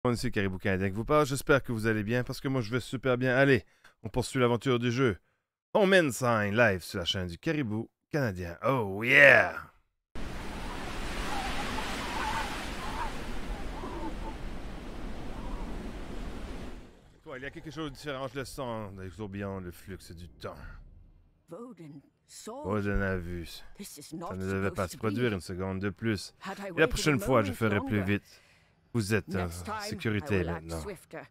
On ici Caribou Canadien qui vous parle. J'espère que vous allez bien parce que moi je vais super bien. Allez, on poursuit l'aventure du jeu. On mène sign live sur la chaîne du Caribou Canadien. Oh yeah! Toi, il y a quelque chose de différent, je le sens, dans les tourbillons, le flux du temps. Woden a vu. Ça ne devait pas se produire une seconde de plus. Et la prochaine fois, je ferai plus vite. Vous êtes en sécurité maintenant.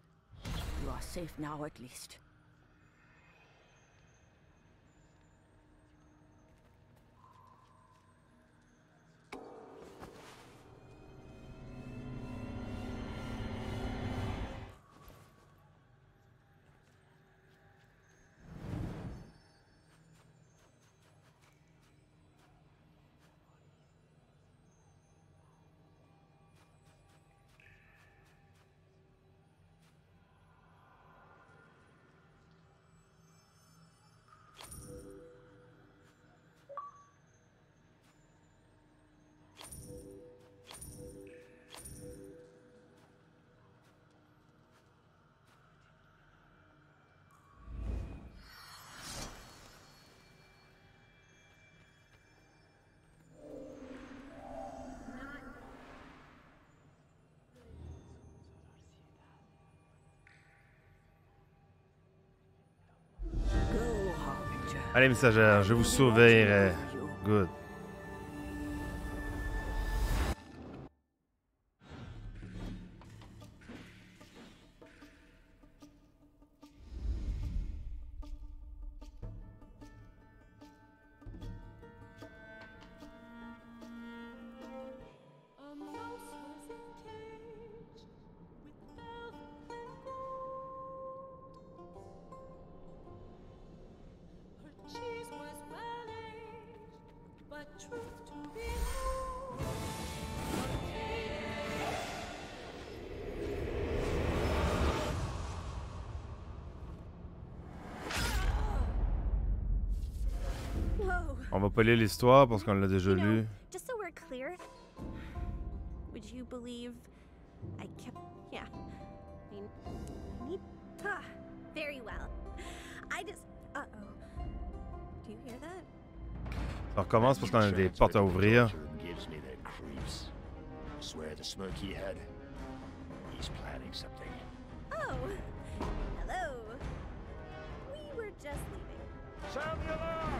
Allez, messagère, je vous surveillerai. Good. On va pas lire l'histoire parce qu'on l'a déjà lu. Just so we're clear, would you believe I kept... Yeah. I need... very well. I just... Uh-oh. Do you hear that? Ça recommence parce qu'on a des portes à ouvrir. Oh! Hello. We were just leaving. Sound the alarm!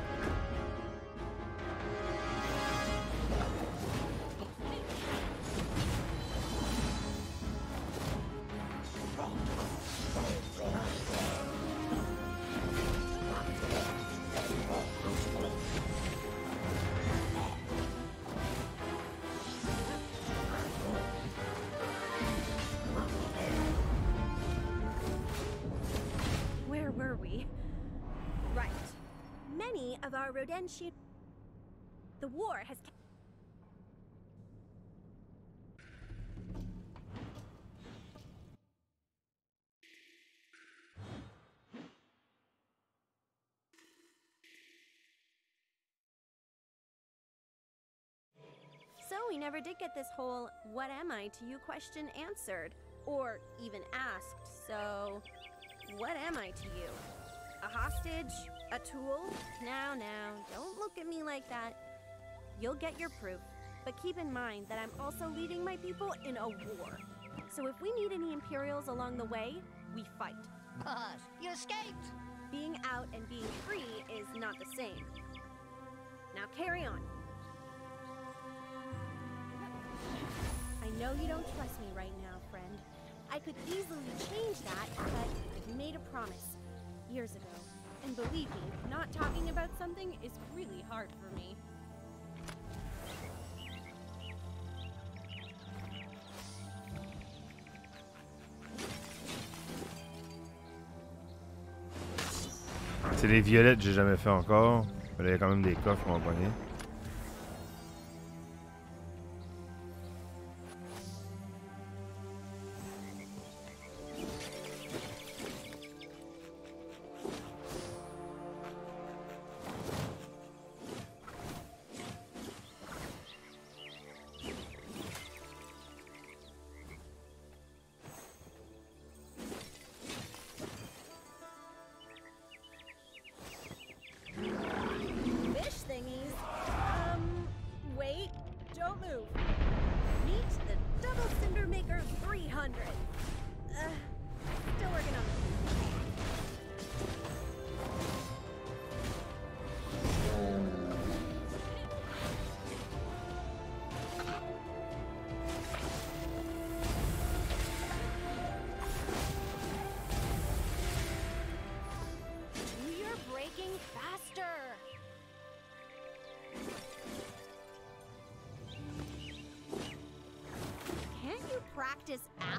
Where were we? Right. Many of our Rodentian... The war has... So we never did get this whole "what am I" to you question answered, or even asked, so what am I to you? A hostage? A tool? Now, don't look at me like that. You'll get your proof, but keep in mind that I'm also leading my people in a war. So if we need any Imperials along the way, we fight. But you escaped! Being out and being free is not the same. Now carry on. I know you don't trust me right now, friend. I could easily change that, but I've made a promise years ago. And believe me, not talking about something is really hard for me. C'est les violettes, j'ai jamais fait encore. Il y a quand même des coffres qu'on va pogner.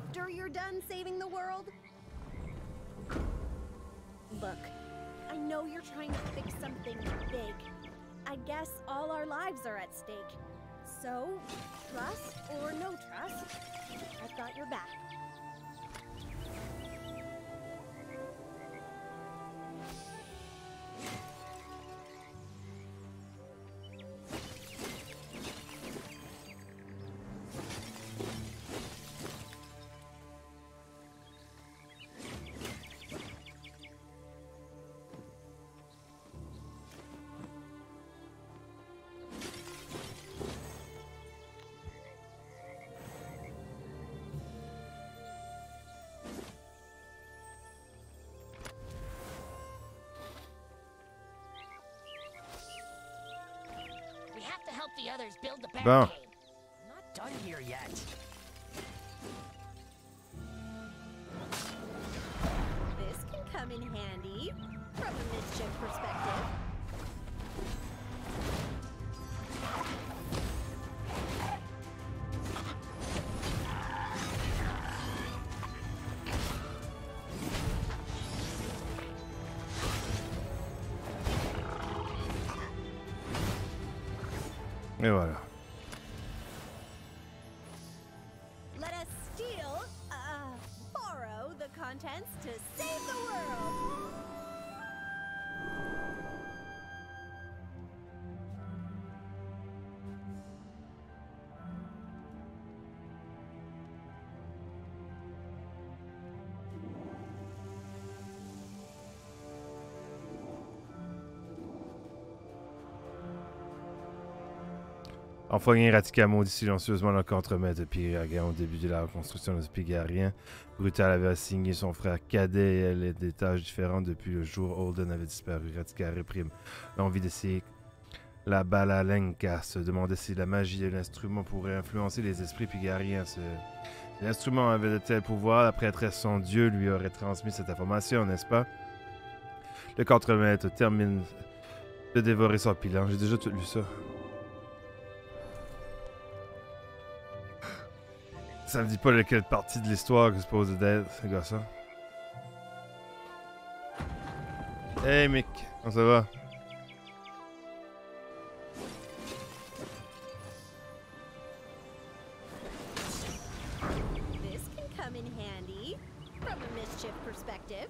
after you're done saving the world? Look, I know you're trying to fix something big. I guess all our lives are at stake. So, trust or no trust, I've got your back. We have to help the others build the Bon. barricade. I'm not done here yet. This can come in handy from a mischief perspective. Et voilà. Let us steal, borrow the contents to save the world. Enfogné Ratika maudit silencieusement le contremaître de Piragan au début de la reconstruction de ce Pigarien. Brutal avait assigné son frère cadet et elle est des tâches différentes depuis le jour où Holden avait disparu. Ratika réprime l'envie d'essayer. La Balalenka se demandait si la magie de l'instrument pourrait influencer les esprits pigariens. L'instrument avait de tels pouvoirs, la prêtresse, son dieu, lui aurait transmis cette information, n'est-ce pas? Le contremaître termine de dévorer son bilan. J'ai déjà tout lu ça. Ça me dit pas lequel partie de l'histoire que c'est supposé d'être, ce gars-là. Hey Mick, comment ça va? This can come in handy from a mischief perspective.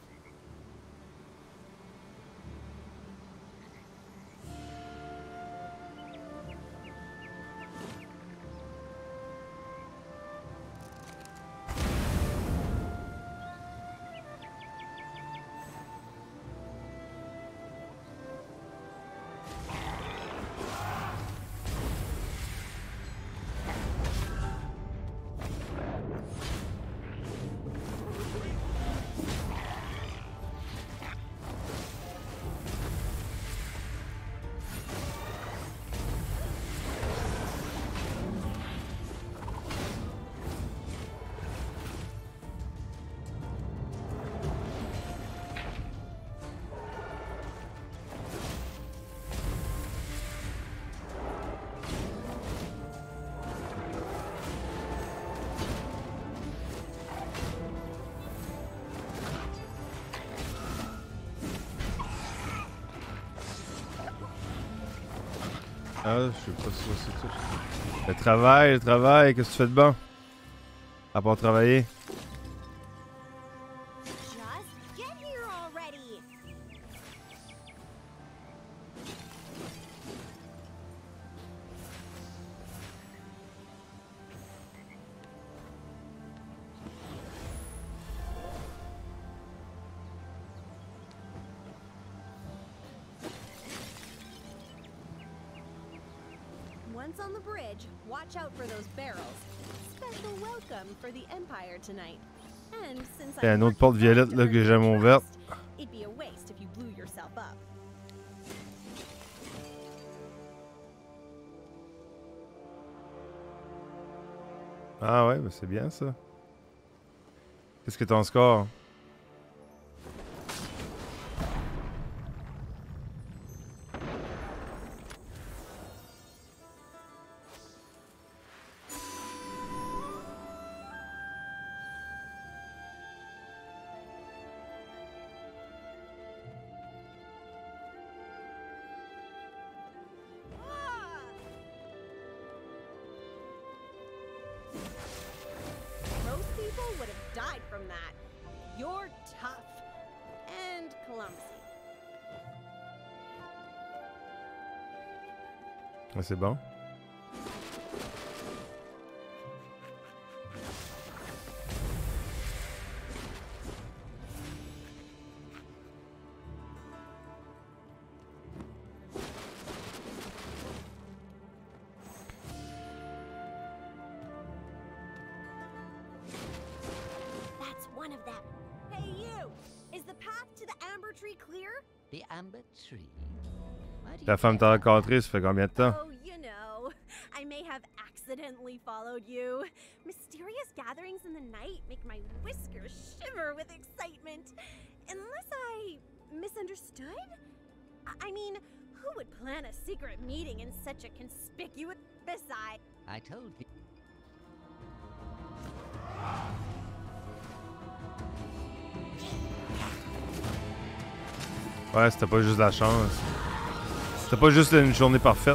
Ah, je sais pas si c'est tout. Le travail, qu'est-ce que tu fais de bon? À part travailler? Just get here already. Once on the bridge, watch out for those barrels. Special welcome for the Empire tonight. And since Il y a une autre porte violette là que j'aime ouverte. it'd be a waste if you blew yourself up. Ah ouais, ben c'est bien ça. Qu'est-ce que ton score? Ouais, c'est bon. That's one of them. Hey, you! Is the path to the Amber Tree clear? The amber tree. Why do Ta you femme t'a rencontré, ça fait combien de temps? Oh, you know, I may have accidentally followed you. Mysterious gatherings in the night make my whiskers shiver with excitement. Unless I misunderstood? I mean, who would plan a secret meeting in such a conspicuous... Besides... I told you. Ouais, c'était pas juste la chance. C'était pas juste une journée parfaite.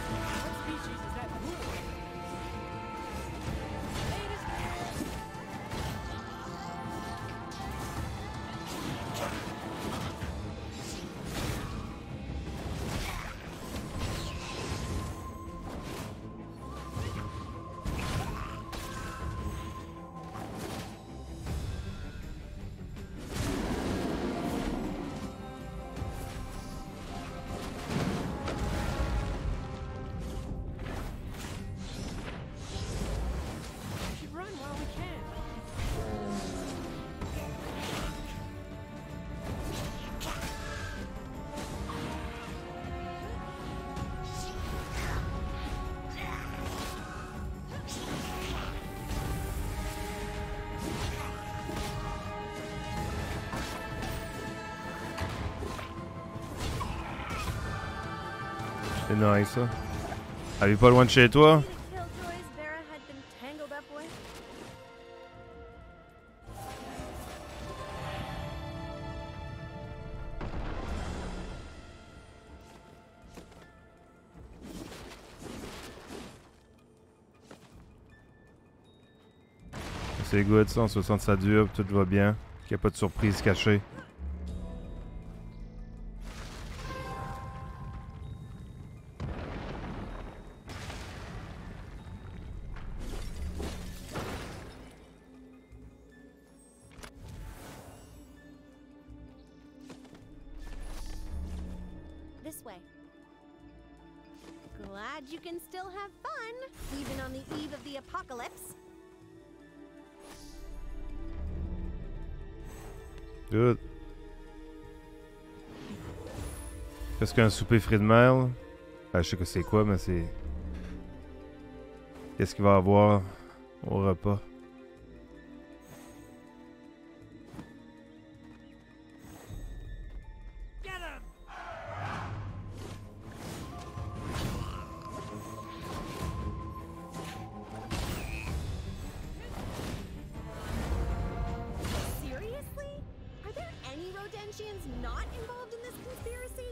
We should run while we can. C'est nice, ça. Elle est pas loin de chez toi? The killjoys Vera had been tangled up with? C'est good, ça. On se sent que ça dure, tout va bien. Qu'il n'y a pas de surprise cachée. This way. Glad you can still have fun, even on the eve of the apocalypse. Good. Qu'est-ce qu'un souper fruits de mer? Là? Je sais que c'est quoi, mais c'est... Qu'est-ce qu'il va y avoir au repas? Get him! Seriously? Are there any Rodentians not involved in this conspiracy?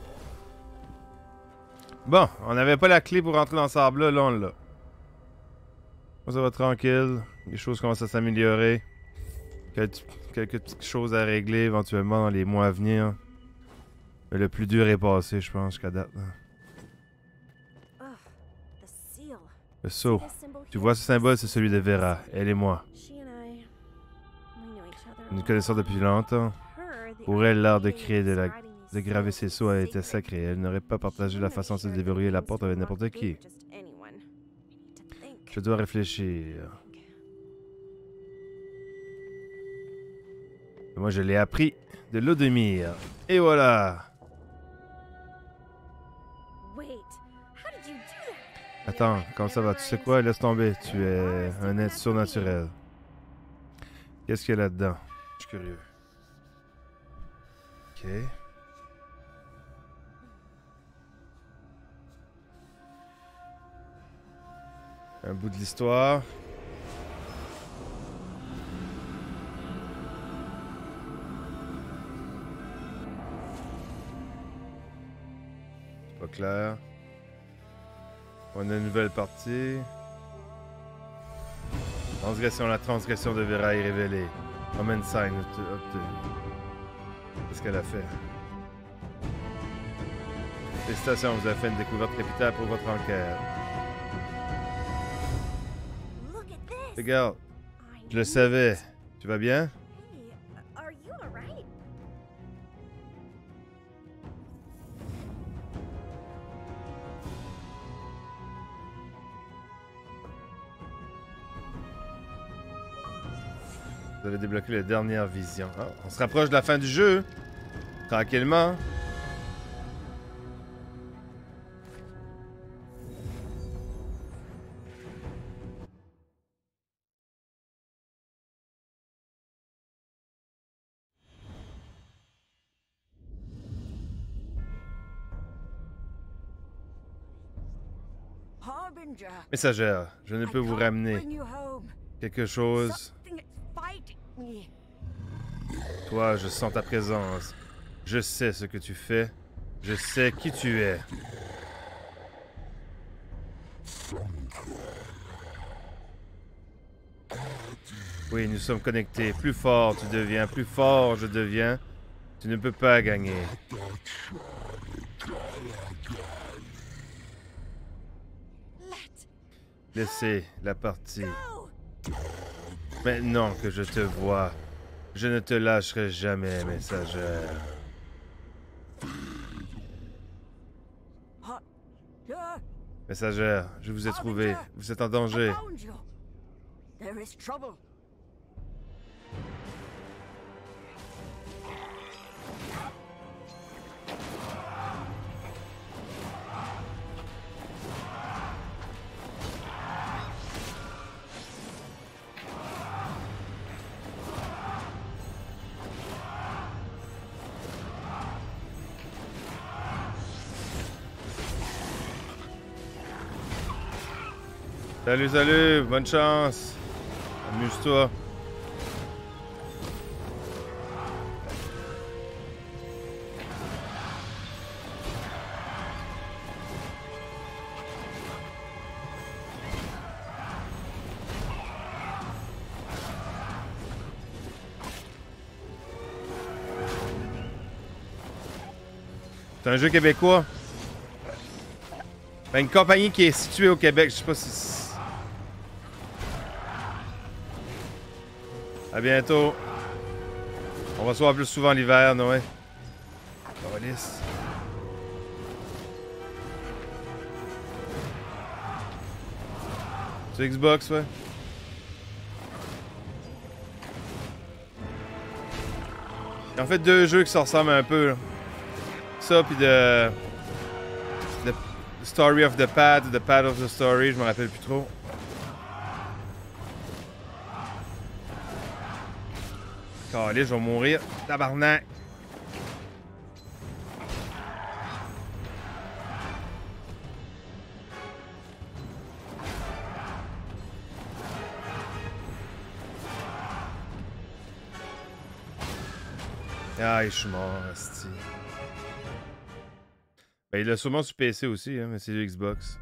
Bon, on n'avait pas la clé pour rentrer dans ce arbre-là, là on l'a. Ça va tranquille, les choses commencent à s'améliorer. Quelques petites choses à régler éventuellement dans les mois à venir. Mais le plus dur est passé, je pense, jusqu'à date. Ugh, the seal. Le sceau. This symbol Tu here? vois, ce symbole, c'est celui de Vera, elle et moi. She and I knew each other. Nous nous connaissons depuis longtemps. Her, the Pour elle, l'art de arcane créer, de surrounding these graver seals ses sceaux a was été sacred. sacré. Elle n'aurait pas partagé la façon de se déverrouiller la porte avec n'importe qui. Just anyone. To think. Je dois réfléchir. Moi, je l'ai appris de Lodemir. Et voilà! Wait, how did you do that? Attends, comment ça va? Tu sais quoi? Laisse tomber. Tu es un être surnaturel. Qu'est-ce qu'il y a là-dedans? Je suis curieux. Ok. Un bout de l'histoire. C'est pas clair. On a une nouvelle partie. Transgression, la transgression de Vera est révélée. Omen Sign obtenu. Qu'est-ce qu'elle a fait? Félicitations, vous avez fait une découverte capitale pour votre enquête. Look at this. Regarde, I je le knew savais. it. Tu vas bien? Hey, are you alright? Vous avez débloqué la dernière vision. Ah, on se rapproche de la fin du jeu. Tranquillement. Harbinger. Messagère, je ne peux vous ramener Bring you home. quelque chose. Something is fighting me. Toi, je sens ta présence. Je sais ce que tu fais. Je sais qui tu es. Oui, nous sommes connectés. Plus fort tu deviens, plus fort je deviens. Tu ne peux pas gagner. Let Laissez la partie. go. Maintenant que je te vois, je ne te lâcherai jamais, messagère. Yeah, Messagère, je vous ai trouvé. Vous êtes en danger. I found you. There is trouble. Salut, salut, bonne chance. Amuse-toi. C'est un jeu québécois. Ben, une compagnie qui est située au Québec, je sais pas si... À bientôt. On va se voir plus souvent l'hiver, Noé. Calice. Sur Xbox, ouais. Il y a en fait deux jeux qui se ressemblent un peu. Là. Ça, puis The Story of the Pad, The Pad of the Story, je me rappelle plus trop. Calé, je vais mourir. Tabarnak. Ah, je suis mort, asti. Ben, il l'a sûrement sur PC aussi, hein, mais c'est le Xbox.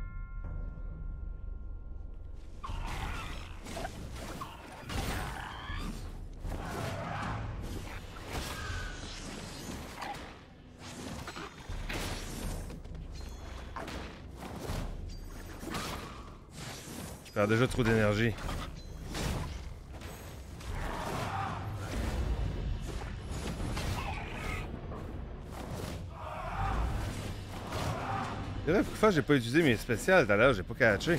Je perds déjà trop d'énergie. C'est vrai, pourquoi j'ai pas utilisé mes spéciales tout à l'heure, j'ai pas catché.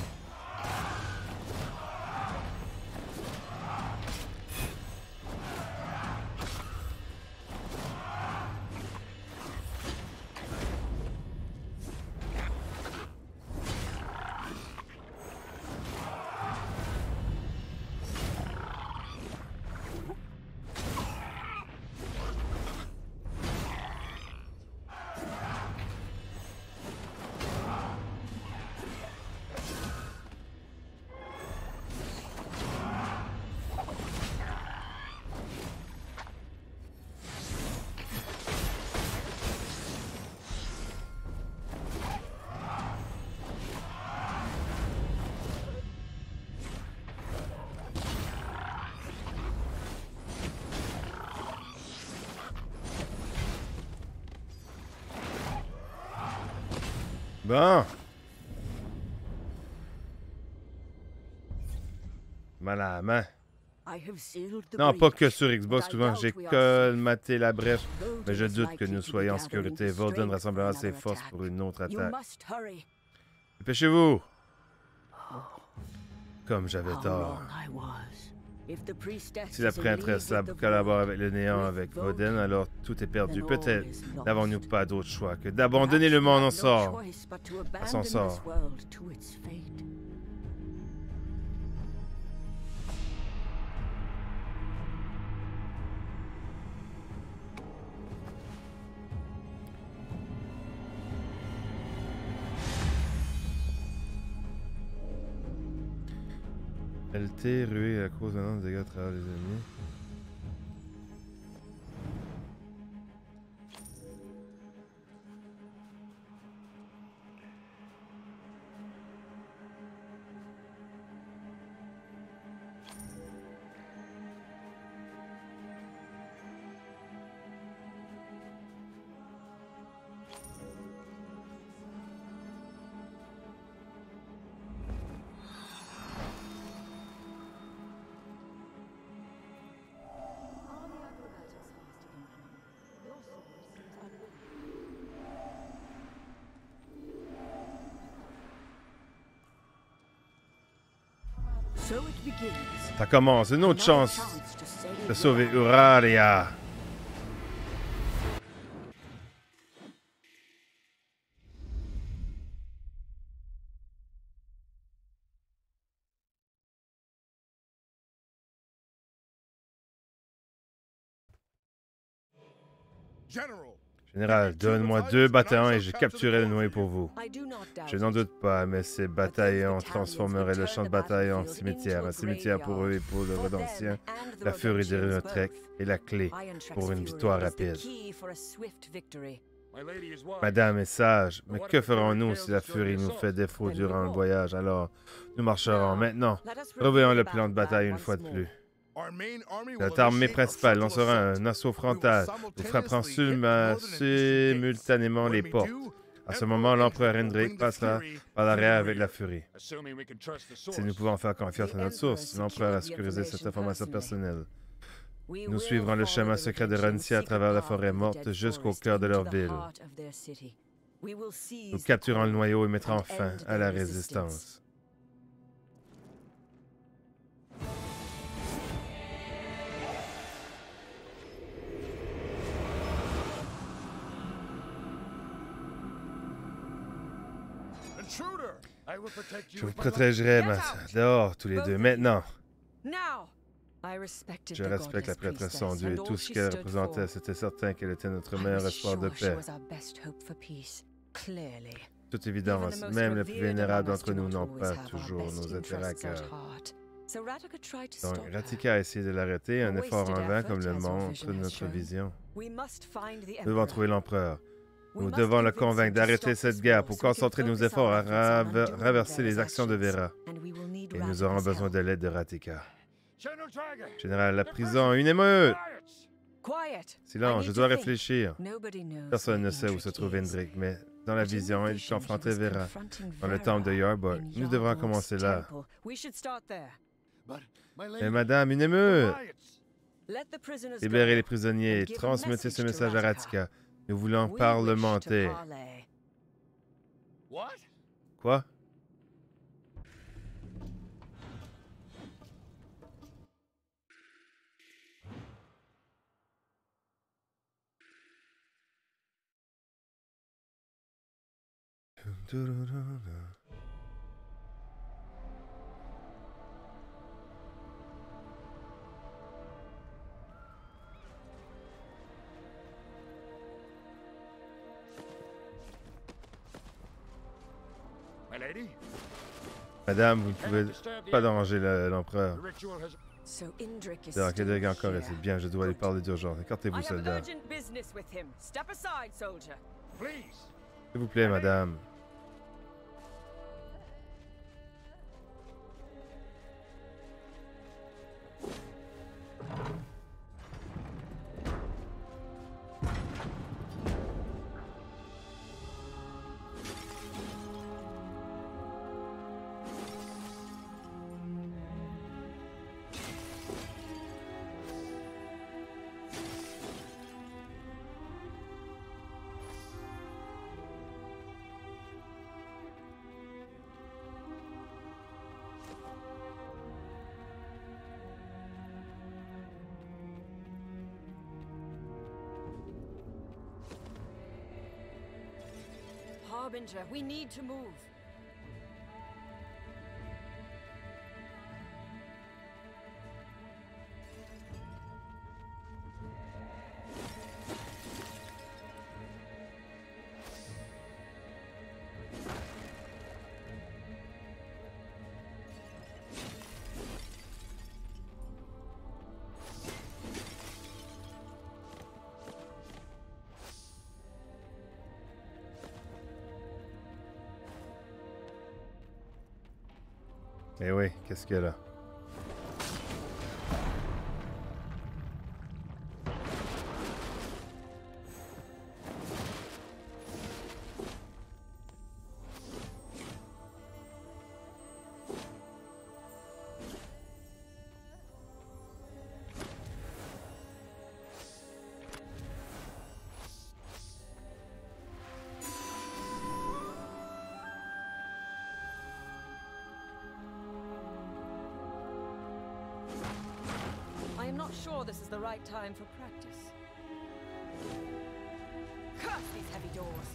Bon. Mal à la main. I have sealed the Non, pas que breach, sur Xbox. but I Souvent, doubt j'ai we are colmaté la brèche. Volden Mais je is doute que likely nous to be soyons en gathering sécurité. Volden strength rassemblera for ses another forces attack. pour une autre You attaque. must hurry. Dépêchez-vous! Comme j'avais How tort. wrong I was. If the priestess Si la is in league prêtresse with the collabore void, avec le néant, with avec Volden, Voden, alors tout est perdu. then all Peut-être is lost. n'avons-nous pas d'autre choix que Perhaps d'abandonner le we monde have en no sort. choice but to son abandon sort. this world to its fate. LT, ruée à cause d'un nombre de dégâts à travers les ennemis. So it begins. Ça commence, une autre Another chance chance to save de sauver Euralia. Général, donne-moi 2 bataillons et je capturerai le noyau pour vous. I do not doubt Je n'en it. doute pas, mais ces bataillons transformeraient le champ de bataille en cimetière. Un cimetière pour eux et pour le redemption, la furie de Retrek est la clé pour une victoire rapide. Madame est sage, mais que ferons-nous si la furie nous fait défaut durant le voyage? Alors, nous marcherons maintenant. Revoyons le plan de bataille une fois de plus. Notre armée principale lancera un assaut frontal. Nous frapperons simultanément les portes. À ce moment, l'empereur Hendrik passera par l'arrière avec la furie. Si nous pouvons faire confiance à notre source, l'empereur a sécurisé cette information personnelle. Nous suivrons le chemin secret de Rancia à travers la forêt morte jusqu'au cœur de leur ville. Nous capturons le noyau et mettrons fin à la résistance. Je vous protégerai, dehors, tous les deux. Maintenant, je respecte la prêtresse son Dieu et tout ce qu'elle représentait. C'était certain qu'elle était notre meilleur espoir de paix. Toute évidence, même les plus vénérables d'entre nous n'ont pas toujours nos intérêts à cœur. Donc, Ratika a essayé de l'arrêter, un effort en vain comme le montre notre vision. Nous devons trouver l'empereur. Nous devons le convaincre d'arrêter cette guerre pour concentrer nos efforts à renverser les actions de Vera. Et nous aurons besoin de l'aide de Ratika. Général, la prison, une émeute! Silence, je dois réfléchir. Personne ne sait où se trouve Hendrik, mais dans la vision, il confrontait Vera. Dans le temple de Yarburg, nous devrons commencer là. Mais madame, une émeute! Libérez les prisonniers et transmettez ce message à Ratika. Nous voulons parlementer. Quoi? Madame, vous ne pouvez pas déranger l'empereur. Donc, Hendrik est encore ici. Bien, je dois lui parler d'urgence. Écartez-vous, soldat. S'il vous plaît, madame. Harbinger, we need to move. Eh oui, qu'est-ce qu'il y a là? I am not sure this is the right time for practice. Curse these heavy doors!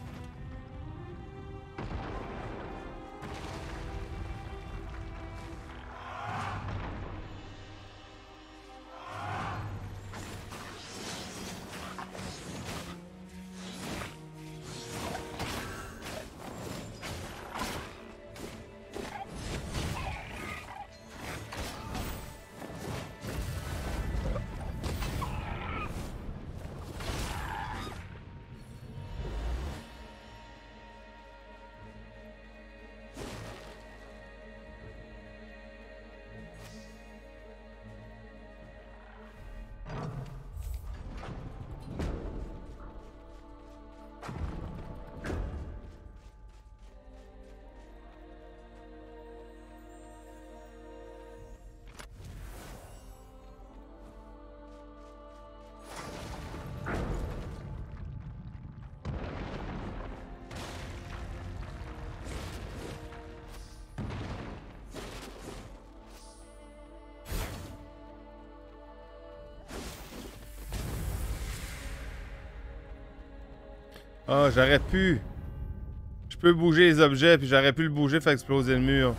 Ah, j'aurais pu. Je peux bouger les objets, puis j'aurais pu le bouger, faire exploser le mur.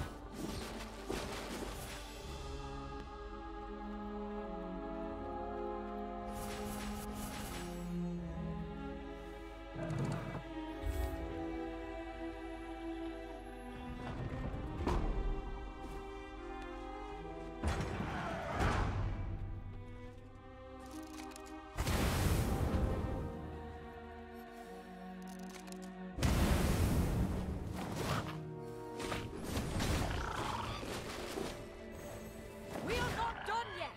We are not done yet!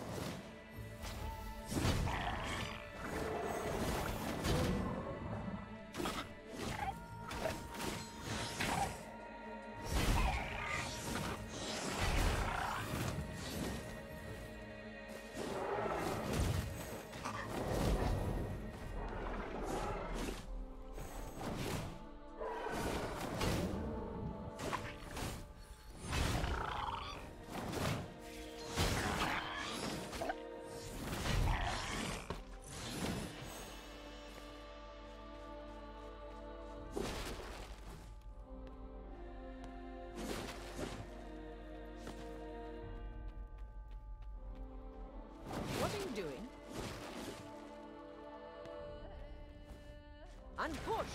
What are you doing? And push!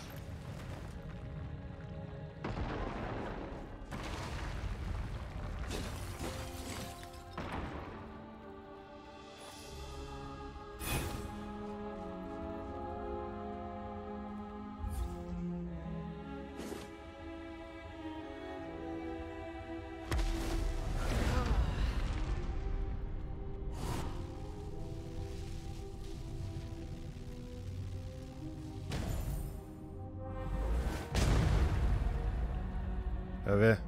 J'avais.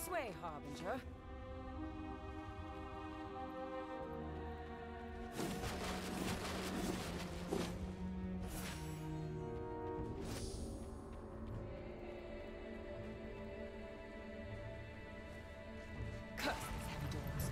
This way, Harbinger. Curse these heavy doors.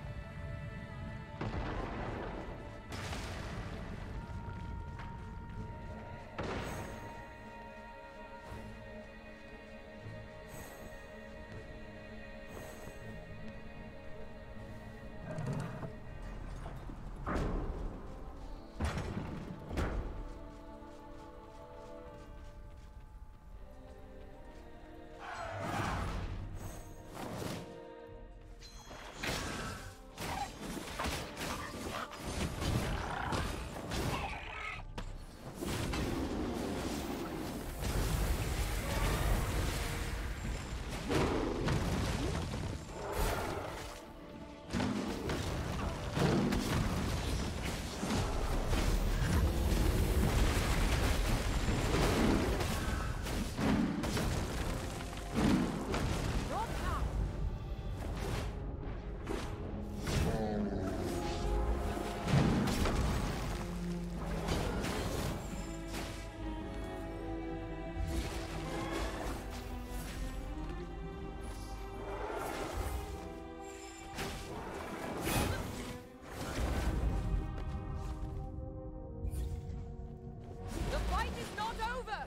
The fight is not over!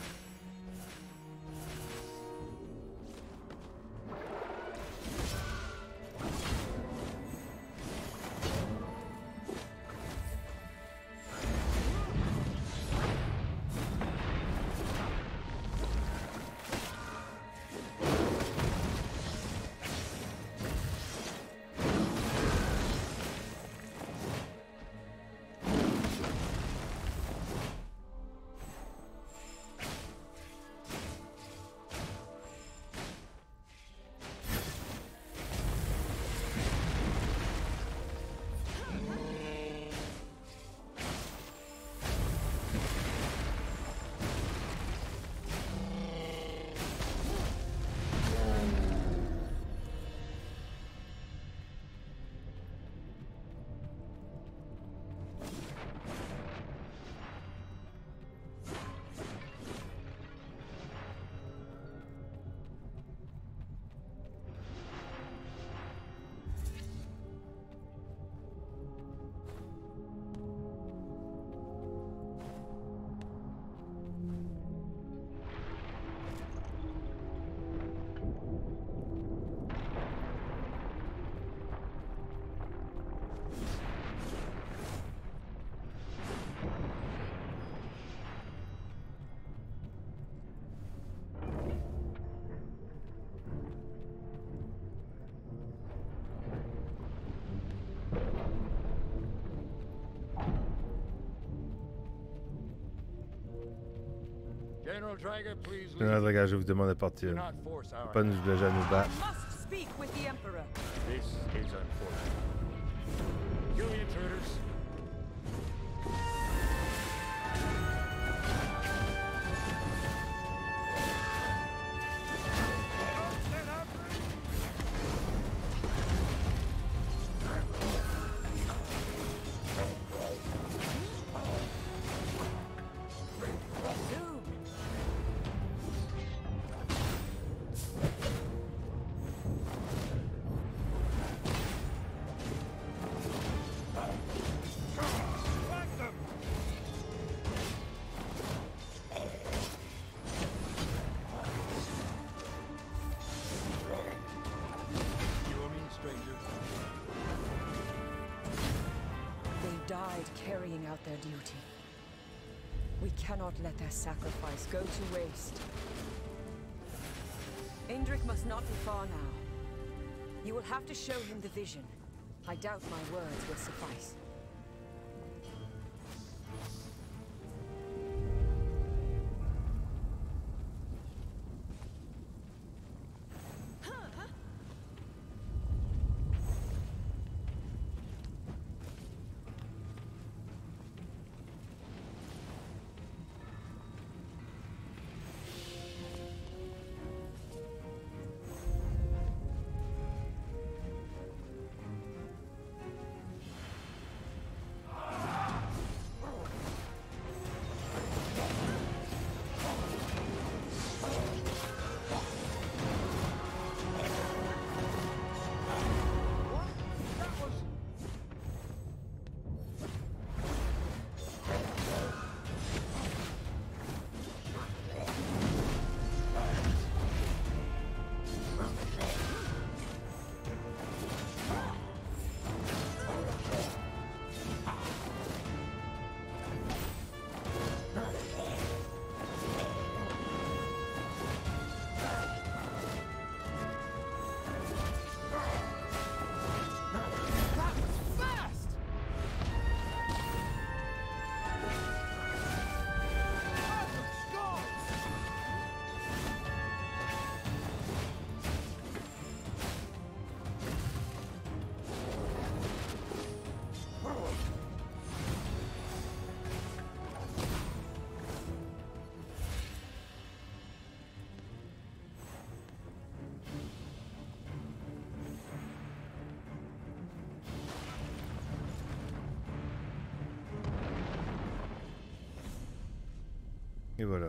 General Draga, please leave. Général Draga, je vous demande de Do partir. not force our Pas nous hand. obliger à nous I battre. must speak with the Emperor. This is unfortunate. Kill the intruders. Zoom! You owe me, stranger. They died carrying out their duty. We cannot let their sacrifice go to waste. Indrik must not be far now. You will have to show him the vision. I doubt my words will suffice. Et voilà.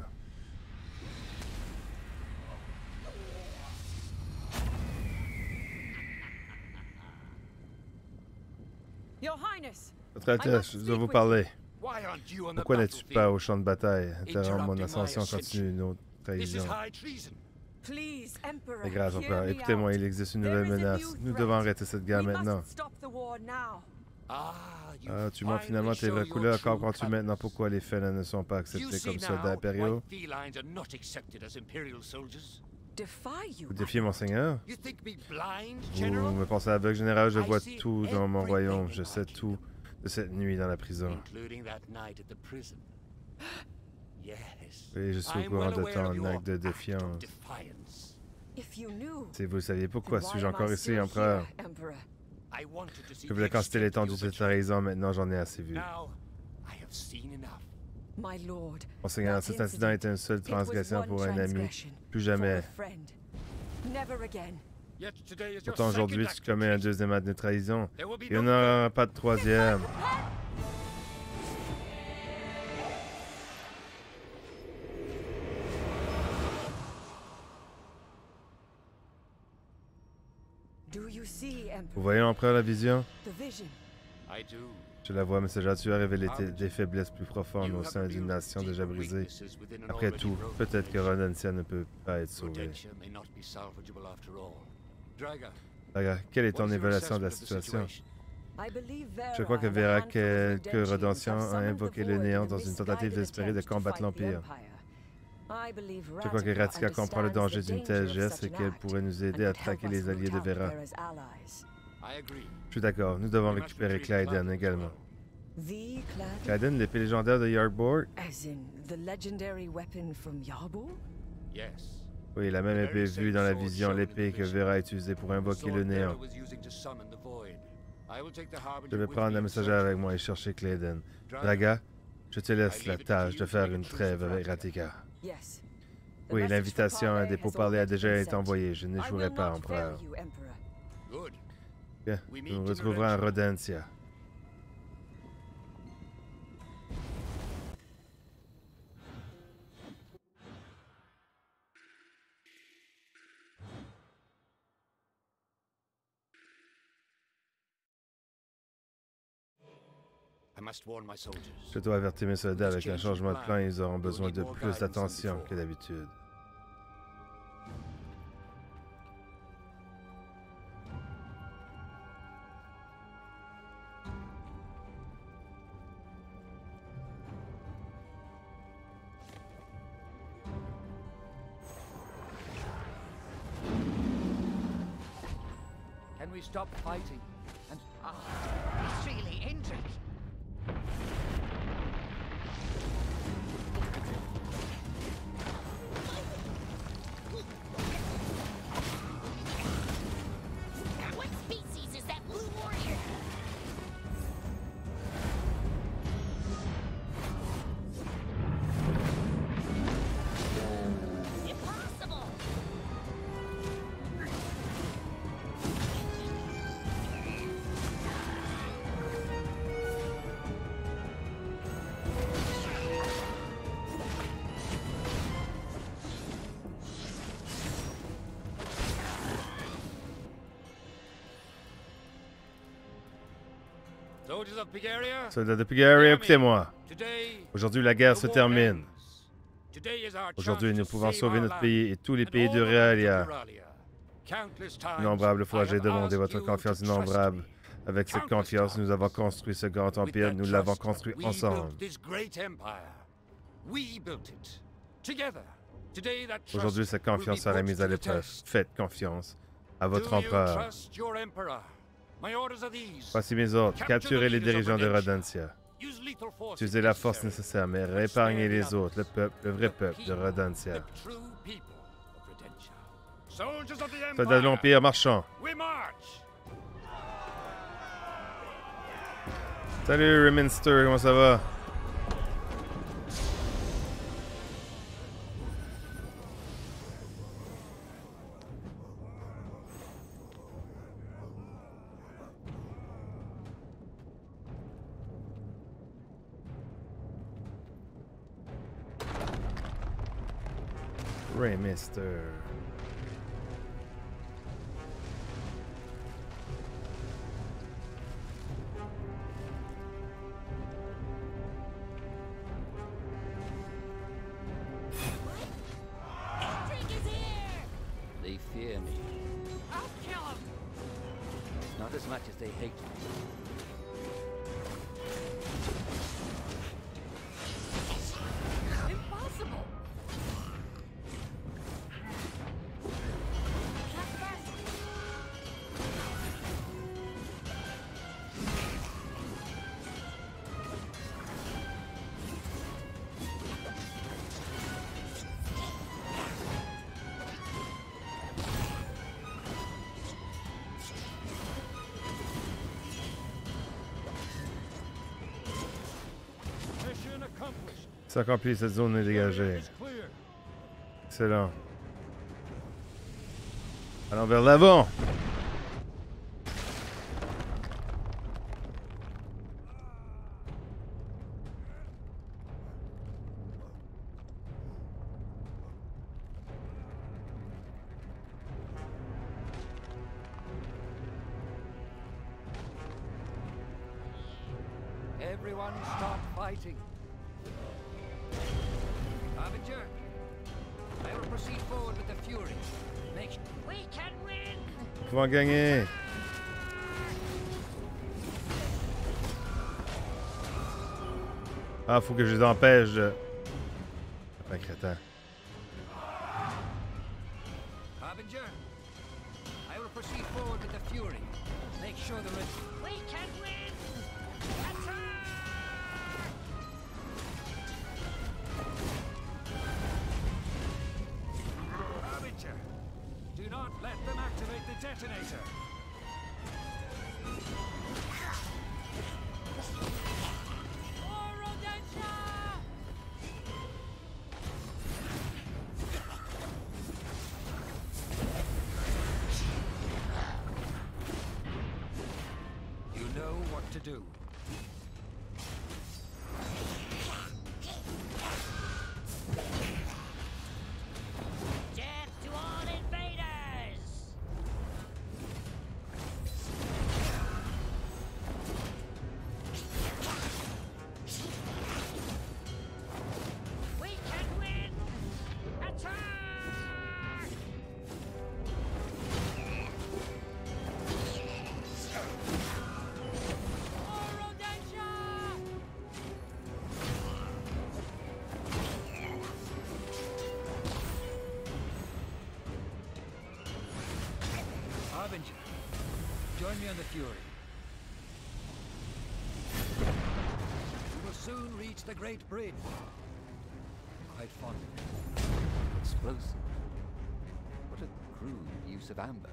Your Highness! Votre Altesse, je dois vous parler. Why aren't you on the Pourquoi n'es-tu battlefield? pas au champ de bataille? Interrompre mon Interrupting my ascension ascension. continue une autre This is trahison. high treason. Please, Emperor, C'est grave, hear Empereur. me Écoutez-moi, out. il existe une There nouvelle is a menace. new Nous threat. devons arrêter cette guerre We maintenant. must stop the war now. You Ah, tu montres finalement tes vraies couleurs. Comprends-tu maintenant pourquoi les Fennes ne sont pas acceptés comme soldats impériaux? why felines are not accepted as imperial soldiers? Defy you. Vous défiez mon seigneur? You think me blind, Vous General? me pensez aveugle, général? Je I vois see tout dans mon everything royaume. in Je my sais kingdom. tout de cette nuit dans la prison. Including that night at the prison. Yes. Oui, je suis au I'm courant well de aware ton of your acte de act of défiance. defiance. If you knew, Si vous le saviez, pourquoi then why suis-je am I encore ici, still empereur? here, Emperor? I wanted to see Je voulais the constater extent l'étendue de of cette your trahison. Maintenant, j'en ai assez vu. Now, I have seen enough. My lord, Mon seigneur, that cet incident était une seule it was transgression one pour un ami. transgression Plus for a jamais. friend. Never again. Yet today is your Pourtant, aujourd'hui, second tu act of commets un treason. deuxième acte de trahison. There will be Il n'y en no aura pas de troisième. Do you see, Vous Emperor? voyez, empereur, la vision? The vision. I do. Je la vois, messager. Tu as révélé des faiblesses plus profondes au sein d'une nation déjà brisée. Après tout, peut-être que Rodentia ne peut pas être sauvée. Rodentia may not be salvageable after all. Draga, Regarde, quelle est what ton is your évaluation de la assessment of the situation? situation? I believe Je crois que and a Vera handful of que Redentians Redemption have a summoned invoqué the le void néant in a dans une tentative misguided désespérée de attempt to combattre fight the l'Empire. Empire. I believe Je crois que Ratika comprend le danger d'une telle danger geste et qu'elle pourrait nous aider à traquer les alliés de Vera. I agree. Je suis d'accord, nous devons We must récupérer retrieve Clyden Clyden as également. The Clyden? Clyden, l'épée légendaire de Yardboard? As in the legendary weapon from Yarbor? Yes. Oui, la même épée vue dans la vision, l'épée que Vera a utilisée pour invoquer le néant. Je vais prendre la messagère avec moi et chercher Clayden. Draga, je te laisse la tâche de faire une trêve avec Ratika. Yes. The Oui, message l'invitation for à parley des has pourparlers a already déjà been été sent. envoyée. Je I n'échouerai will pas, not fail empereur. you, Emperor. Good. Bien, We meet nous in nous retrouverons à Rodentia. Rodentia. I must warn my soldiers. Je dois avertir mes soldats avec un changement de plan, ils auront besoin de plus d'attention que d'habitude. Can we stop fighting? And He's really injured. What species is that blue warrior? Impossible! Soldiers of Pigaria, Soldats de Pigaria, écoutez-moi. today Aujourd'hui, la guerre the se war termine. ends. Today is our Aujourd'hui, chance nous to pouvons save sauver our notre land pays et tous les and pays all de the lands of Realia. Euralia. Countless times, Innombrables fois, I j'ai have demandé asked votre you to confiance trust innombrable. me. Avec cette Countless confiance, nous times. avons construit ce grand With empire. that Nous l'avons trust, construit we ensemble. built this great empire. We built it together. Today, that trust Aujourd'hui, cette confiance will be sera put mise to à the l'épreuve. test. Faites confiance à votre Do you empereur. trust your emperor? My orders are these. Voici mes ordres. Capturez les dirigeants de Rodentia. Use lethal force Utilisez if la force necessary. nécessaire, mais épargnez les autres, le peuple, le vrai peuple de Rodentia. The true people of Rodentia. Soldiers of the Soldats de empire, l'Empire, marchons. we march. Salut, Reminster, comment ça va? Raymister. They fear me. I'll kill him! Not as much as they hate me. Impossible! Mission accomplished. C'est accompli, cette zone est dégagée. Is clear. Excellent. Allons vers l'avant. Everyone stop fighting. Harbinger, I will proceed forward with the Fury. Make We can win! Nous pouvons gagner. Ah, faut que je les empêche de... Un crétin. Harbinger, I will proceed forward with the Fury. Make sure the red... We can win! Attack! Harbinger, do not let them activate the detonator. Oro Danger! You know what to do. Death to all invaders! We can win! Attack! Oro Danger! Harbinger, join me on the Fury. We will soon reach the Great Bridge. Quite fond of it. Explosive. What a crude use of amber.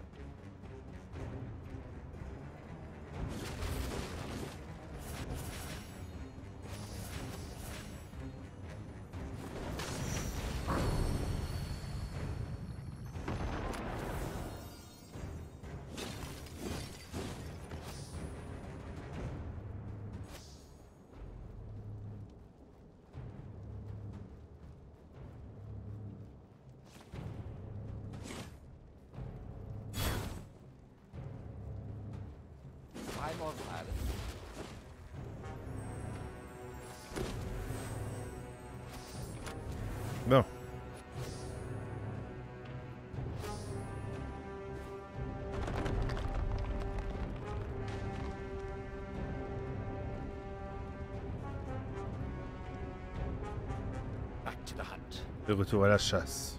I'm on island. Bon. Back to the hunt. De retour à la chasse.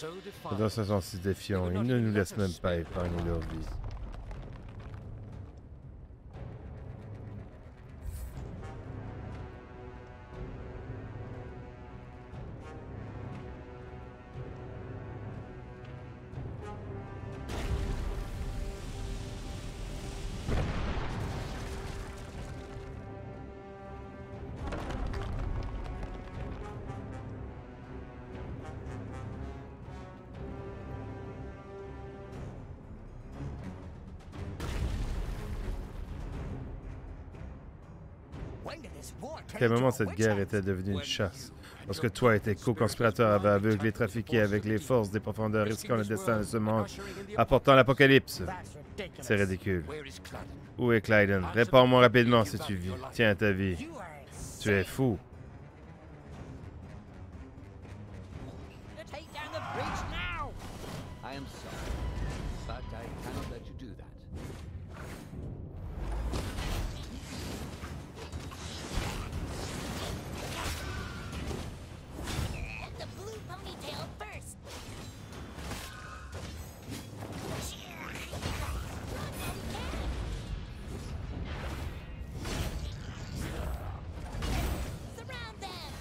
so Les defiant. danseurs sont si défiants, ils ne nous laissent même pas épargner leur vie. À quel moment cette guerre était devenue une chasse? Lorsque toi et tes co-conspirateurs avaient aveuglé et trafiqué avec les forces des profondeurs, risquant le destin de ce monde, apportant l'apocalypse. C'est ridicule. Where is Cladden? Où est Clyden? Réponds-moi rapidement si tu vis. Tiens ta vie. Tu es fou. Take down the bridge now! I am sorry, but I cannot let you do that. Get the blue ponytail first! Surround them!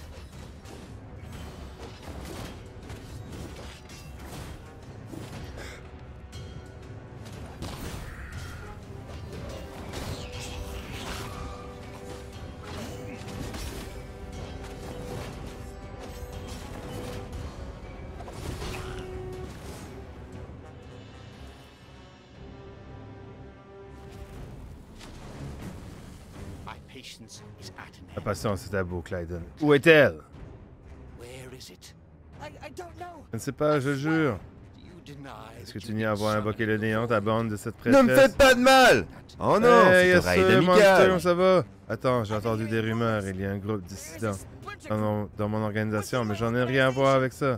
My patience is at an La end. patience est à bout, Clyden. Où est-elle? Where is it? I don't know. Je ne sais pas, je jure. Do you deny Est-ce that que you tu nie can avoir invoqué le summon néant, ta the bande de cette Ne prêtresse? me faites pas de mal! Oh non, Hey, c'est yes, oreille sir, Monster, d'amical! comment ça va? Attends, j'ai entendu des rumeurs. Il y a un groupe dissident dans mon organisation, mais j'en ai rien à voir avec ça.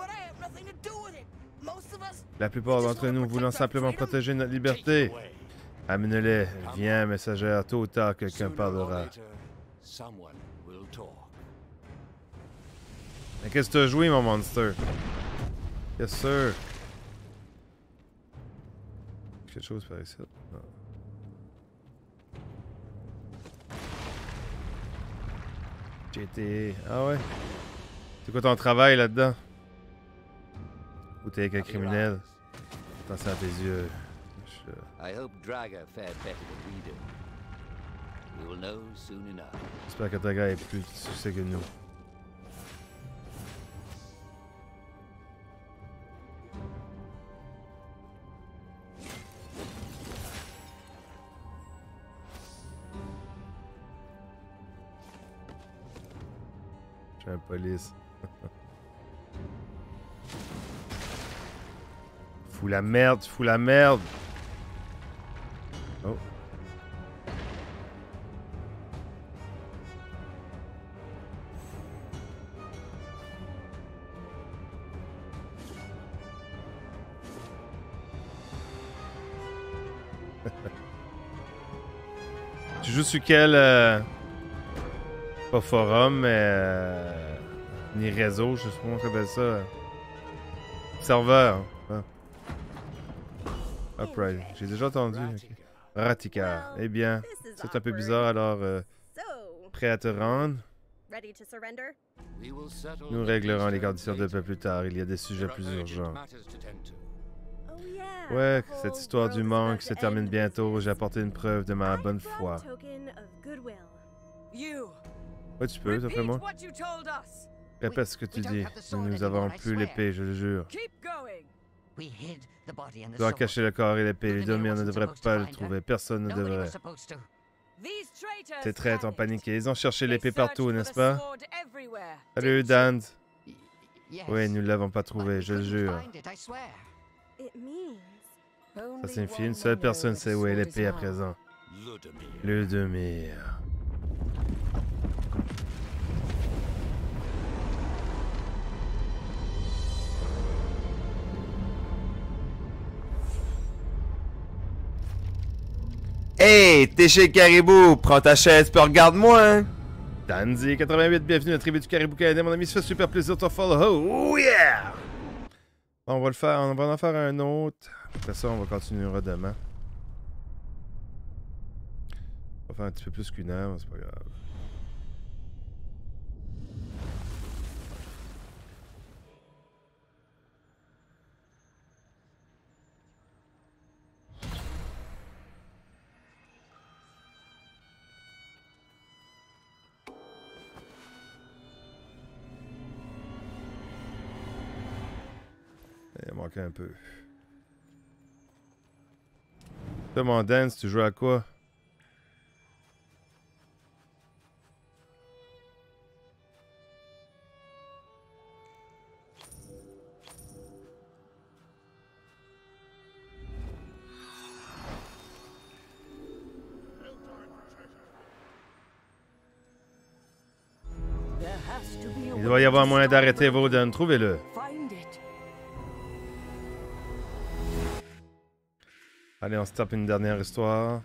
La plupart d'entre nous voulant simplement protéger notre liberté. Amène-les. Viens, messagère. Tôt ou tard, quelqu'un Sooner or parlera. later, someone will talk. Mais qu'est-ce que tu as joué, mon monster? Yes, sir. Quelque chose par ici. Non. GTA. Ah ouais? C'est quoi ton travail là-dedans? Ou t'es avec un criminel? Attention à tes yeux. I hope Draga fared better than we do. We will know soon enough. J'espère que ta gars est plus de succès que nous. J'ai un police. Fous la merde, fous la merde. Oh. Tu joues sur quel... Pas forum, mais... ni réseau, je sais pas comment on appelle ça. Serveur. Hein. Upright. J'ai déjà entendu. ok. Ratika. Eh bien, c'est un peu bizarre, alors... So, prêt à te rendre? ready to surrender? We will settle Nous the réglerons les details conditions de later. peu plus tard. Il y a des sujets There plus are urgent urgents. matters to tend to. Oh yeah. Ouais, the cette whole histoire du world is manque about se to termine end bientôt. business. J'ai apporté une preuve de ma I bonne brought foi. a token of goodwill. You. Ouais, tu peux, d'après moi. What you told us. Répète ce que tu we don't dis. have the sword Nous avons anymore, I plus swear. l'épée, je le jure. Keep going. We hid the body and Tu the dois sword. cacher le corps et l'épée. Ludomir Ludomir ne wasn't devrait supposed to pas le find her. trouver. Personne ne Nobody devrait. was supposed to. These traitors. Ces traîtres ont had it. paniqué. Ils ont cherché They l'épée searched partout, for the n'est-ce pas? sword everywhere. Salut, Didn't you? Dan. Yes. Oui, nous ne l'avons pas but trouvé, we je le couldn't jure. find it, I swear. It means Ça Only signifie one une seule will personne know sait the où est sword is l'épée à mine. présent. Ludomir. Ludomir. Hey, t'es chez Caribou, prends ta chaise puis regarde-moi, hein. Danzy88, bienvenue à la tribu du Caribou canadien, mon ami, ça fait super plaisir de te follow. Oh yeah! On va le faire, on va en faire un autre. Après ça, on va continuer demain. On va faire un petit peu plus qu'une heure, mais c'est pas grave. Il manquait un peu. Toi, mon dance, tu joues à quoi? There has to be a Il doit way y avoir to moyen stop d'arrêter them. Vauden. Trouvez-le. Find it. Allez, on se tape une dernière histoire.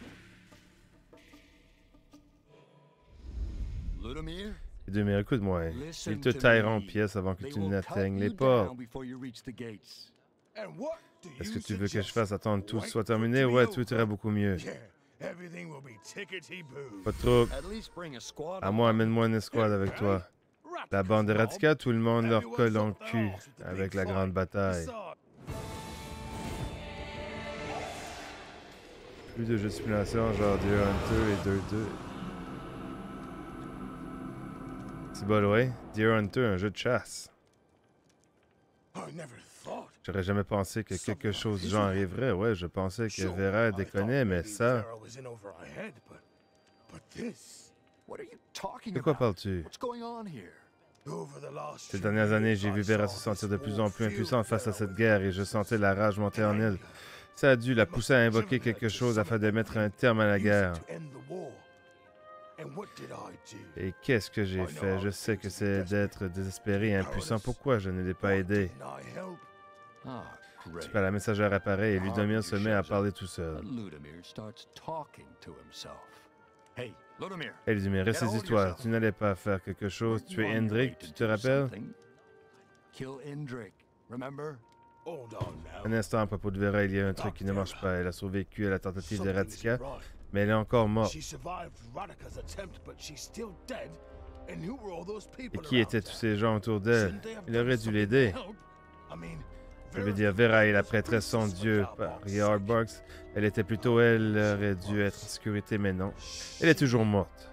Ludomir, Les deux, mais écoute-moi. listen Ils te to tailleront en me. pièces avant que They tu will n'atteignes cut les you portes. down before you reach the gates. And what do Est-ce you que tu veux que je suggest? fasse attendre tout Wait soit for it terminé? to be Ouais, over. tout irait beaucoup mieux. Yeah, everything will be tickety-boo. Pas trop. At least bring a squad. À moi, amène-moi une escouade avec toi. La bande de Radika, tout le monde leur colle en cul avec la grande bataille. Plus de jeux de simulation, genre Deer Hunter et 2-2. C'est bon, ouais. Deer Hunter, un jeu de chasse. I never thought. J'aurais jamais pensé que quelque chose du genre arriverait. Ouais, je pensais que Vera déconnait, mais ça... What are you talking De quoi about? parles-tu? What's going on here? Ces dernières années, j'ai vu Vera se sentir de plus en plus impuissante face à cette guerre et je sentais la rage monter en elle. Ça a dû la pousser à invoquer quelque chose afin de mettre un terme à la guerre. Et qu'est-ce que j'ai fait? Je sais que c'est d'être désespéré et impuissant. Pourquoi je ne l'ai pas aidé? Ah, great. Super, la messagère apparaît et Ludomir se met à parler tout seul. Ludomir starts talking to himself. Hey, Ludomir. Hey Ludomir, ressaisis-toi. Tu n'allais pas faire quelque chose. Tu es Hendrik, tu te rappelles? Kill Hendrik, remember? Un instant à propos de Vera, il y a un truc qui ne marche pas. Elle a survécu à la tentative de Radika, mais elle est encore morte. Et qui étaient tous ces gens autour d'elle? Il aurait dû l'aider. Je veux dire, Vera est la prêtresse sans Dieu par Yardbox. Elle était plutôt elle, aurait dû être en sécurité, mais non. Elle est toujours morte.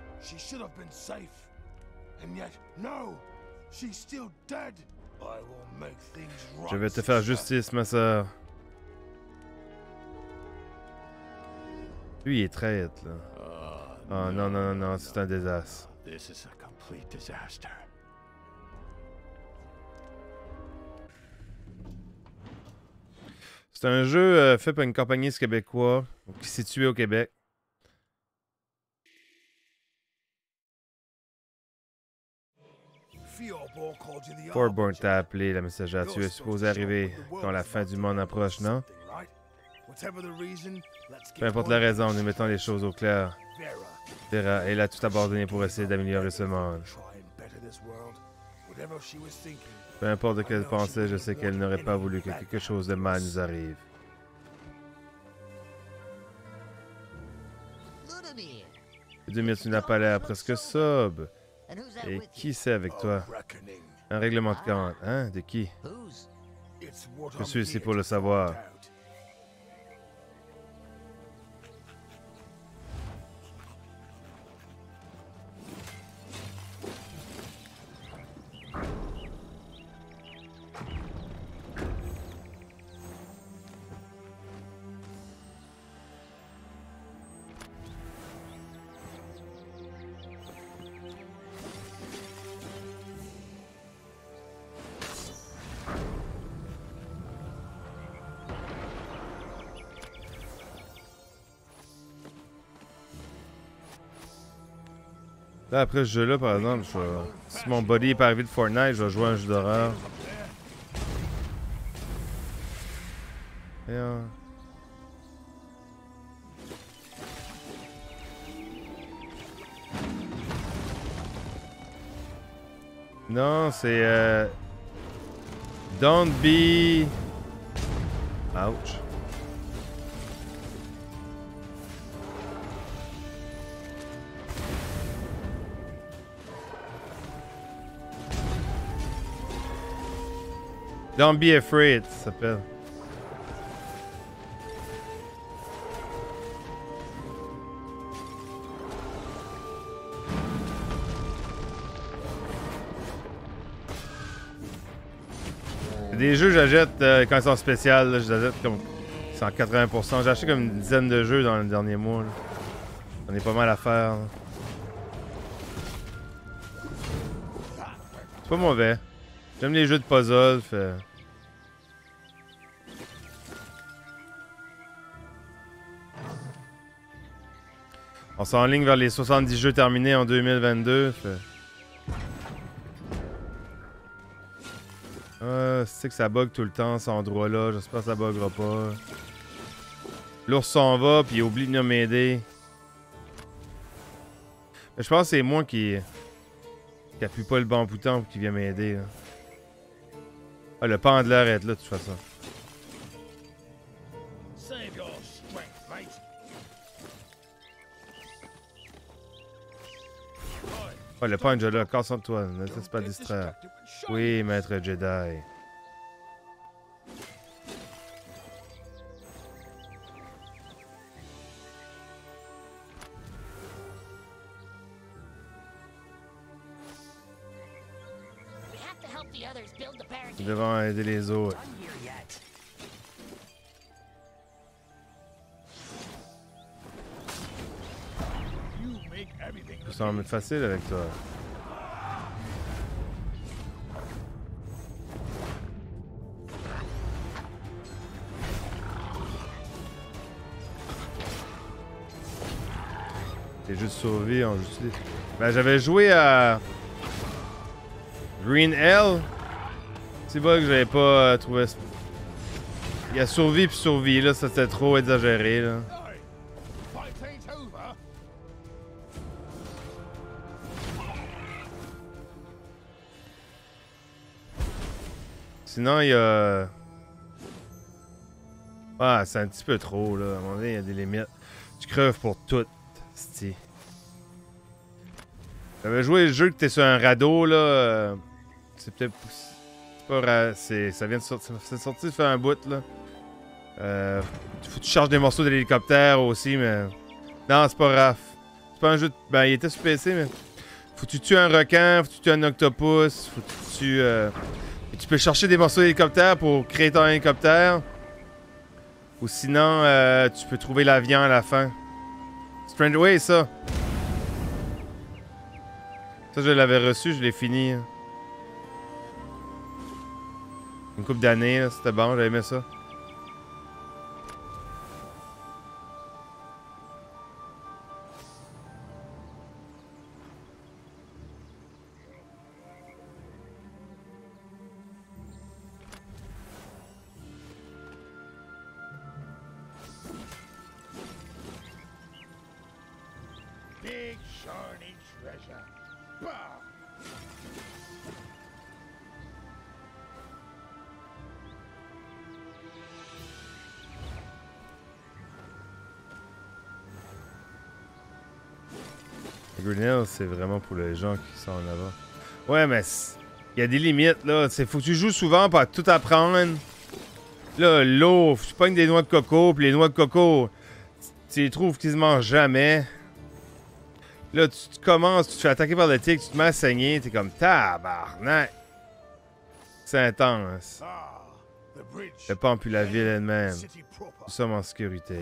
Je vais te faire justice, ma sœur. Lui, il est traître, là. Oh non, non, non, non, c'est un désastre. This is a complete disaster. C'est un jeu fait par une compagnie québécoise qui est située au Québec. Forborn t'a appelé, la messagère. Tu es supposé arriver quand la fin du monde approche, non? Peu importe la raison, nous mettons les choses au clair. Vera, elle a tout abandonné pour essayer d'améliorer ce monde. Peu importe de quelle pensée, je sais qu'elle n'aurait pas voulu que quelque chose de mal nous arrive. Ludomir. Ludomir, tu n'as pas l'air presque sobre. And who's that Et with qui c'est avec toi? Un règlement de compte, hein? De qui? you? Who's? Je suis ici pour le savoir. Là, après ce jeu-là, par exemple, si mon body est pas arrivé de Fortnite, je vais jouer à un jeu d'horreur. Non, c'est Don't be... Ouch. Don't be afraid, ça s'appelle. Des jeux, j'achète quand ils sont spéciales, je les achète comme 180%. J'ai acheté comme une dizaine de jeux dans le dernier mois. J'en ai pas mal à faire. C'est pas mauvais. J'aime les jeux de puzzle, fait... On s'enligne vers les 70 jeux terminés en 2022, fait... C'est que ça bug tout le temps, cet endroit-là. J'espère que ça buggera pas. L'ours s'en va, puis il oublie de venir m'aider. Je pense que c'est moi qui appuie pas le bon bouton pour qu'il vienne m'aider. Ah, le pendulaire est là, de toute façon. Ah, le punch là, concentre-toi, ne te laisse pas distraire. Oui, maître Jedi. Nous devons aider les autres. Ça semble facile avec toi. T'es juste sauvé en justice. Ben, j'avais joué à Green Hell. C'est pas que j'avais pas trouvé. Il y a survie puis survie, là, ça c'était trop exagéré, là. Sinon, il y a... Ah, c'est un petit peu trop, là. À un moment donné, il y a des limites. Tu creves pour tout, c'ti. J'avais joué le jeu que t'es sur un radeau, là. C'est peut-être... C'est pas... Ça vient de sortir... C'est sorti de faire un bout, là. Faut que tu charges des morceaux de l'hélicoptère aussi, mais... Non, c'est pas grave. C'est pas un jeu de... Ben, il était sur PC, mais... Faut que tu tues un requin, faut que tu tues un octopus, faut que tu tues... Et tu peux chercher des morceaux d'hélicoptère pour créer ton hélicoptère. Ou sinon, tu peux trouver l'avion à la fin. Strange Way, ça. Ça, je l'avais reçu, je l'ai fini. Une couple d'années, c'était bon, j'avais aimé ça. Big shiny treasure. Bah! Green Hill, c'est vraiment pour les gens qui sont en avant. Ouais, mais il y a des limites, là. Faut que tu joues souvent pour tout apprendre. Là, l'eau, tu pognes des noix de coco, puis les noix de coco, tu les trouves quasiment jamais. Là, tu commences, tu te fais attaquer par le tigre, tu te mets à saigner, t'es comme tabarnak. C'est intense. Le pont puis la ville elle-même. Nous sommes en sécurité.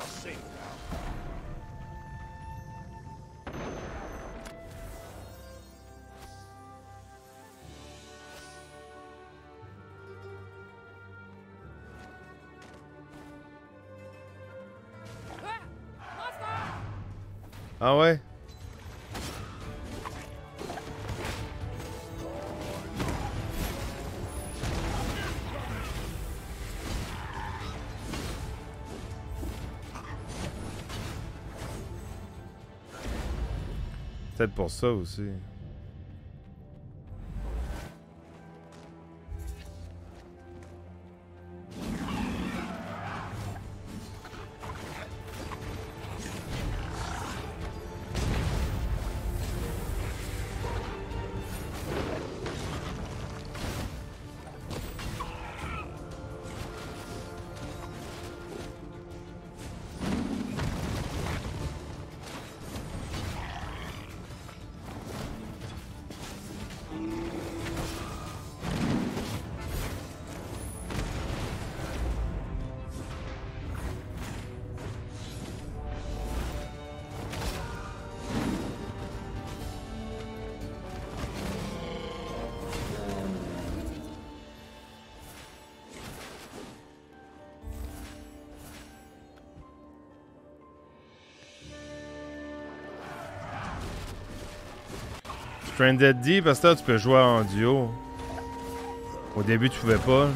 Ah ouais? Peut-être pour ça aussi. Stranded D, parce que là, tu peux jouer en duo. Au début, tu pouvais pas.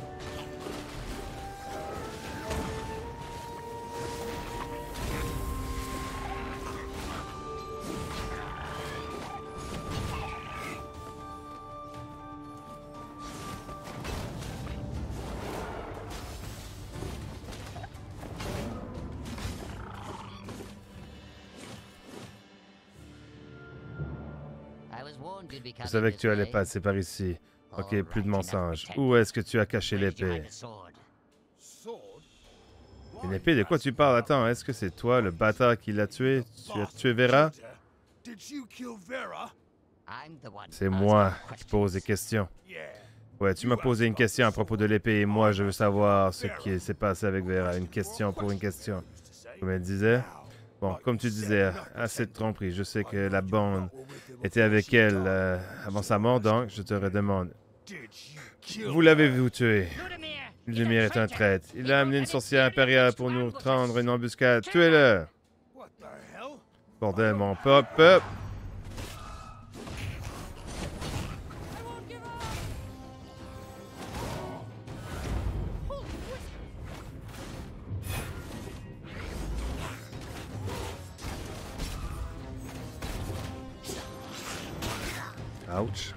Je savais que tu allais passer par ici. Ok, plus de mensonges. Où est-ce que tu as caché l'épée? Une épée? De quoi tu parles? Attends, est-ce que c'est toi, le bâtard qui l'a tué? Tu as tué Vera? C'est moi qui pose des questions. Ouais, tu m'as posé une question à propos de l'épée et moi, je veux savoir ce qui s'est passé avec Vera. Une question pour une question. Comme elle disait. Bon, comme tu disais, assez de tromperie. Je sais que la bande était avec elle avant sa mort, donc je te redemande. Vous l'avez-vous tué? Ludmir est un traître. Il a amené une sorcière impériale pour nous tendre une embuscade. Tuez-le! Bordel, mon peuple! Ouch.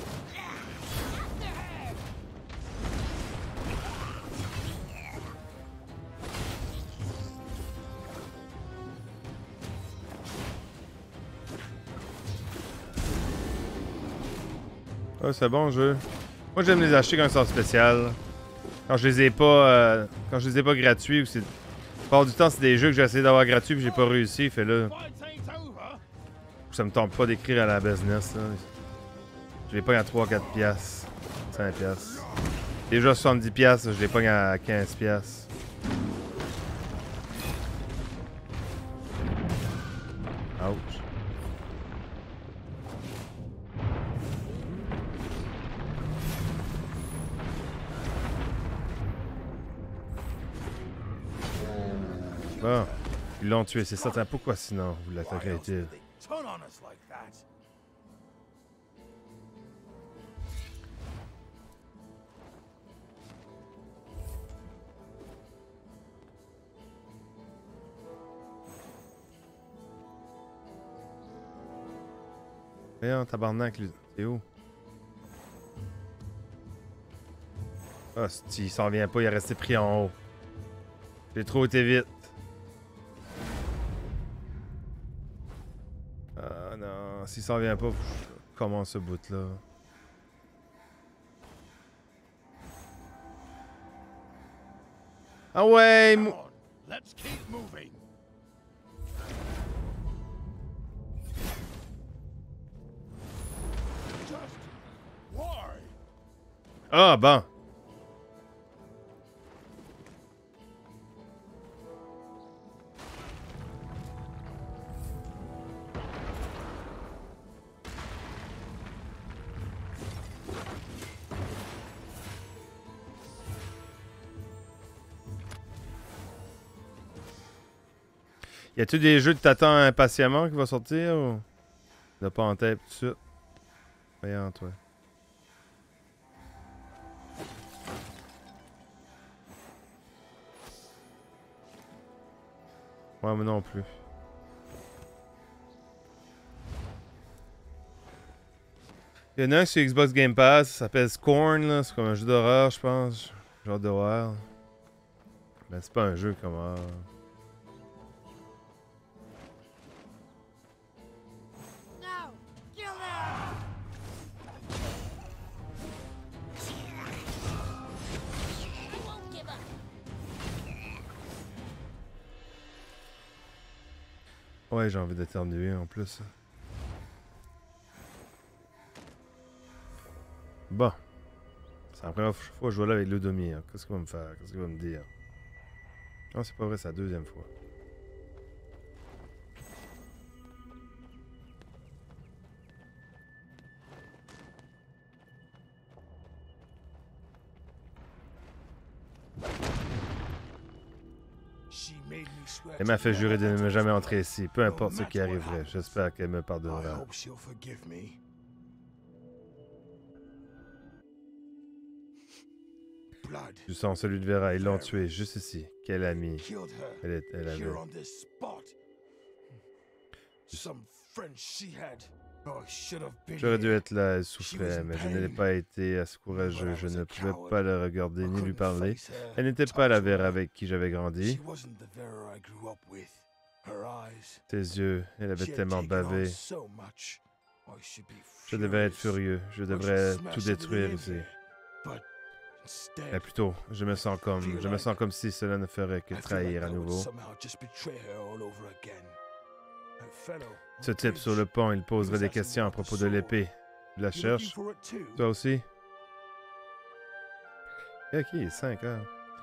Oh, c'est bon jeu. Moi j'aime les acheter quand ils sont spécial. Quand je les ai pas gratuits ou c'est. La plupart du temps c'est des jeux que j'ai essayé d'avoir gratuits puis j'ai pas réussi. Fait là. Ça me tente pas d'écrire à la business. Là. Je les pogne à 3-4 piastres. 5 piastres. Déjà 70 piastres, je les pogne à 15 piastres. Ouch. Bon, ils l'ont tué, c'est certain. Pourquoi sinon vous l'attaquerez-il? Voyons, tabarnak, c'est où? Ah, si il s'en vient pas, il est resté pris en haut. J'ai trop été vite. Ah non, s'il s'en vient pas, comment ce bout-là? Ah ouais! Ah, bon. Y a-tu des jeux que t'attends impatiemment qui vont sortir ou... T'as pas en tête tout de suite? Voyons, toi. Ouais, moi non plus. Il y en a un sur Xbox Game Pass, ça s'appelle Scorn, là. C'est comme un jeu d'horreur, je pense. Genre d'horreur. Ben, c'est pas un jeu comme horreur. Ouais, j'ai envie d'éternuer en plus. Bon. C'est la première fois que je joue là avec Ludmir. Qu'est-ce qu'il va me faire? Qu'est-ce qu'il va me dire? Non, c'est pas vrai, c'est la deuxième fois. Elle m'a fait jurer de ne jamais entrer ici, peu importe ce qui arriverait. J'espère qu'elle me pardonnera. blood. Du sang, celui de Vera, ils l'ont tué, juste ici. Quelle amie Killed her elle avait. here on this spot. Some friend she had. Oh, I should have been J'aurais dû here. être là, elle souffrait, mais je n'ai pas été assez courageux. Je ne pouvais pas la regarder ni lui parler. Elle n'était pas la Vera avec qui j'avais grandi. She wasn't the Vera I grew up with. Her eyes. Ses yeux, elle avait She had tellement taken on bavé. so much. I should be Je devais être furious. furieux. Je I should devrais smash tout everything détruire in ici. here. But instead, Mais plutôt, je me sens comme si cela ne ferait que I feel trahir like à I would nouveau. somehow just betray her all over again. That fellow on Ce the type sur bridge, le pont, il he poserait was des asking questions à about the propos de sword. l'épée. Tu la You looking cherches? for it too? Toi aussi? Ok, 5 heures.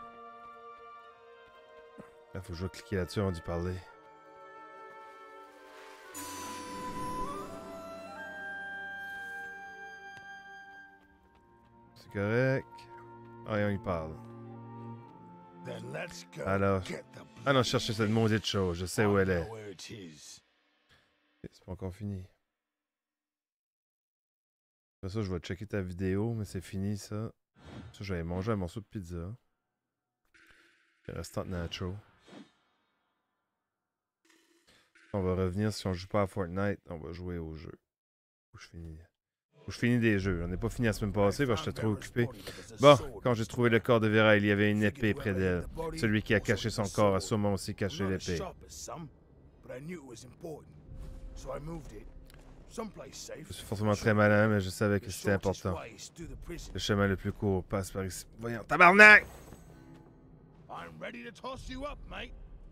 Là, faut que je vais cliquer là-dessus avant d'y parler. C'est correct. Ah, et on y parle. Then let's go Alors, get the allons chercher cette maudite chose. Je sais où elle est. know where it is. Ok, c'est pas encore fini. Après ça, je vais checker ta vidéo, mais c'est fini ça. Ça, j'avais mangé un morceau de pizza. Le restant de nacho. On va revenir, si on joue pas à Fortnite, on va jouer au jeu. Où je finis. Où je finis des jeux. On n'est pas fini la semaine passée parce que j'étais trop occupé. Bon, quand j'ai trouvé le corps de Vera, il y avait une épée près d'elle. Celui qui a caché son corps a sûrement aussi caché l'épée. Je suis forcément très malin, mais je savais que c'était important. Le chemin le plus court passe par ici. Voyons, tabarnak! I'm ready to toss you up, mate.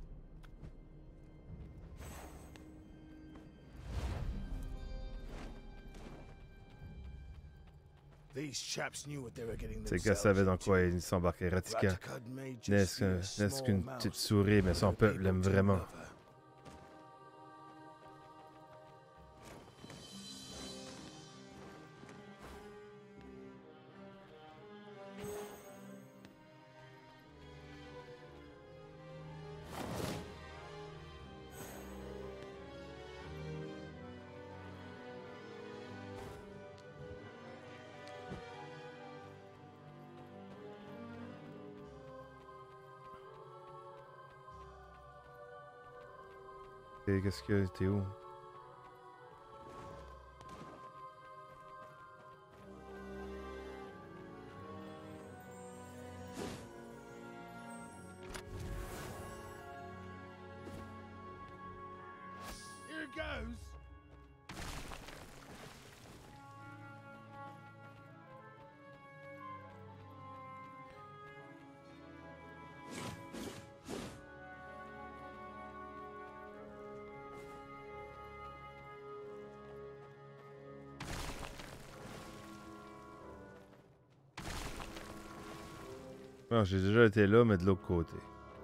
These chaps knew what they were getting Ces gars savaient dans quoi ils s'embarquaient. Ratika n'est-ce qu'une petite souris, mais son peuple l'aime vraiment. Et qu'est-ce que t'es où? Here goes. Non, j'ai déjà été là, mais de l'autre côté.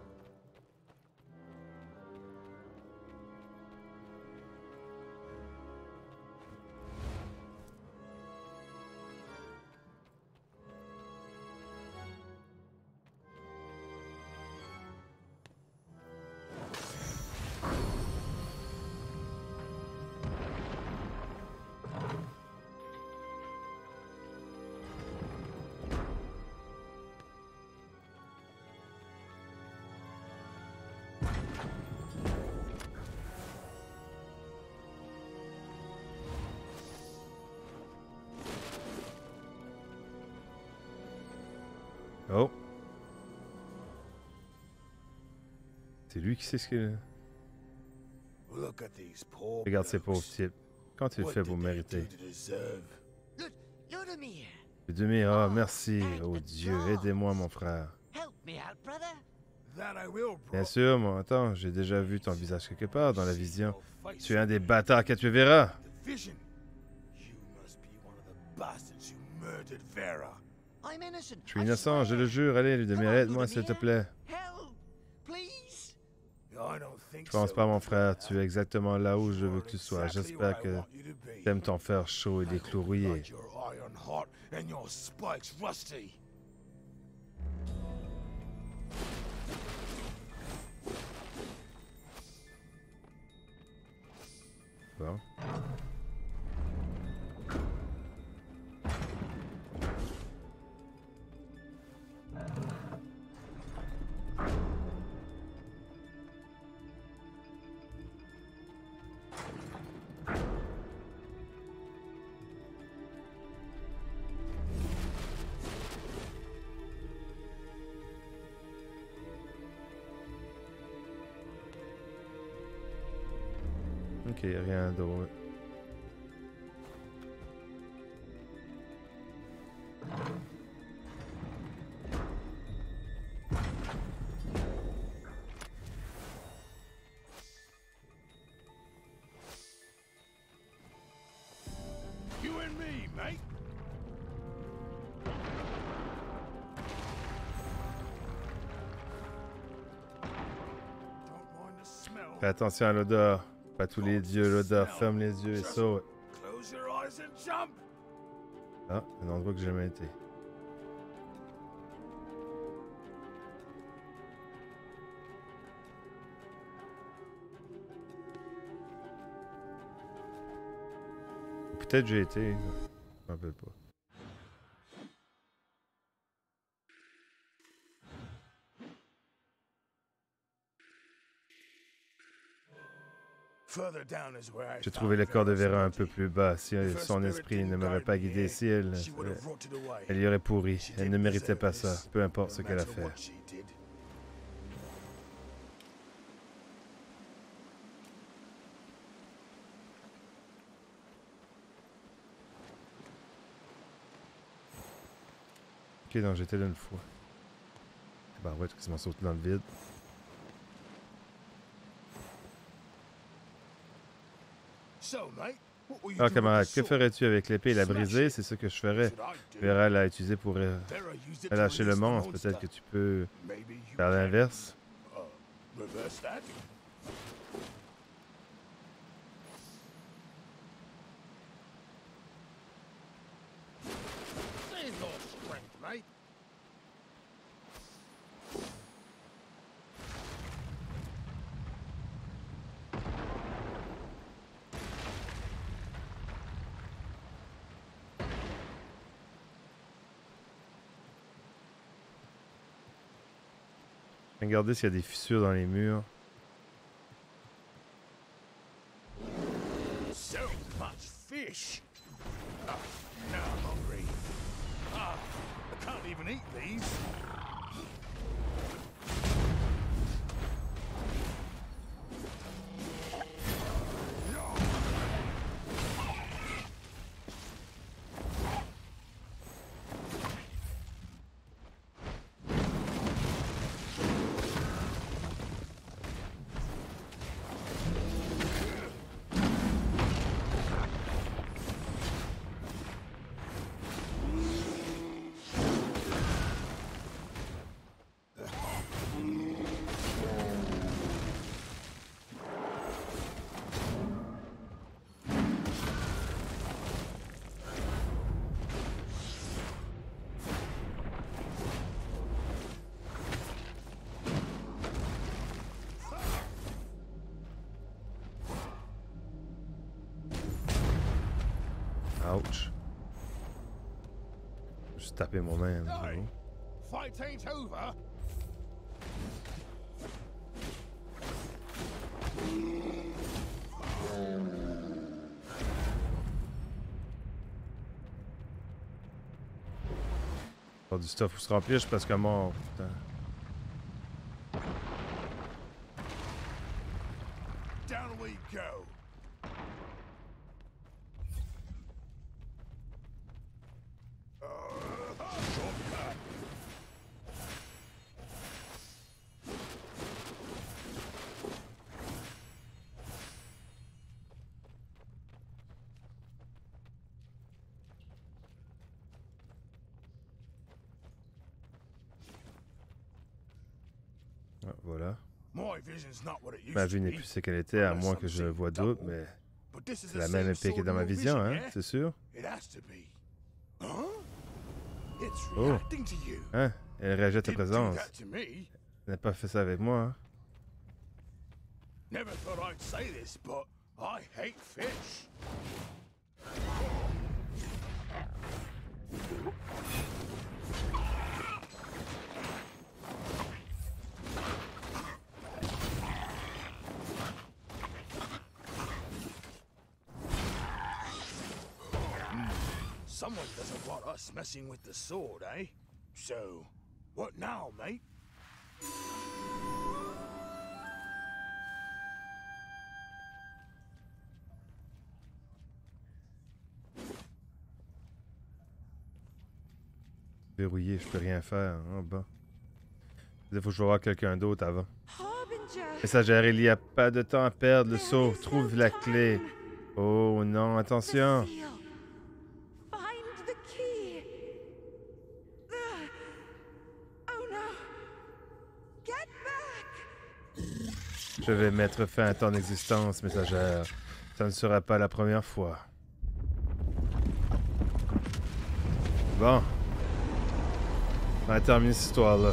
Oh! C'est lui qui sait ce que... Look at these poor Regarde ces pauvres blokes. types. Quand tu le What fais did pour they mériter? do to deserve? Ludmir, Demi, ah, merci. Oh Dieu, aidez-moi, mon frère. help me out, brother. That I will, bro. Bien sûr, moi. Attends, j'ai déjà vu ton visage quelque part dans la vision. Tu es un des bâtards qui a tué Vera. The vision. You must be one of the bastards who murdered Vera. I'm innocent. Je suis innocent, je le jure. Allez, Ludmir, aide-moi, s'il te plaît. Help, please. I don't think Je pense so. pas, mon frère. Tu es exactement là où je veux que tu sois. J'espère que t'aimes ton fer chaud et des clous rouillés. Like your iron hot and your spikes rusty. Bon. Ok, rien d'autre. You and me, mate. Don't mind the smell. Fais attention à l'odeur. Pas tous les dieux, l'odeur. Ferme les yeux et saute. Close your eyes and jump. Ah, un endroit que j'ai jamais été. Peut-être j'ai été. Je m'en rappelle pas. Further down is where I J'ai found trouvé le corps de Vera's Vera un body. peu plus bas. Si son esprit ne m'avait pas guidé ici, elle y aurait pourri. Elle ne méritait pas ça, peu importe ce qu'elle a fait. Ok, donc j'étais là une fois. Bah ouais, tu m'en saute dans le vide. Alors camarade, que ferais-tu avec l'épée et la briser? C'est ce que je ferais. Vera l'a utilisé pour relâcher le monstre. Peut-être que tu peux faire l'inverse. Reverse that? There's no strength, mate. Regardez s'il y a des fissures dans les murs. So much fish. Ah, now I'm hungry. Ah, I can't even eat these. Ouch. Juste taper moi-même. Hey, fight ain't over. Pas du stuff pour se remplir, je suis presque mort. Putain. Down we go. Shortcut. Ah, voilà. My vision's not what it used Ma to vue n'est be. plus ce qu'elle était, à moins que je vois d'autres, mais But this is c'est the la même same épée qui est sword dans ma in your vision, hein, yeah? c'est sûr? It has to be. Huh? It's Oh. reacting to you. Hein? Elle réagit à ta Didn't do présence. that to me. Elle n'a pas fait ça avec moi, hein? Never thought I'd say this, but I hate fish. Someone doesn't want us messing with the sword, eh? So, what now, mate? Verrouillé, je peux rien faire. Ah bah. Il faut que je vais voir quelqu'un d'autre avant. Messagère, il n'y a pas de temps à perdre. Le saut, trouve la clé. Oh non, attention. Find the key. Oh no. Get back. Je vais mettre fin à ton existence, messagère. Ça ne sera pas la première fois. Bon. On va terminer cette histoire-là.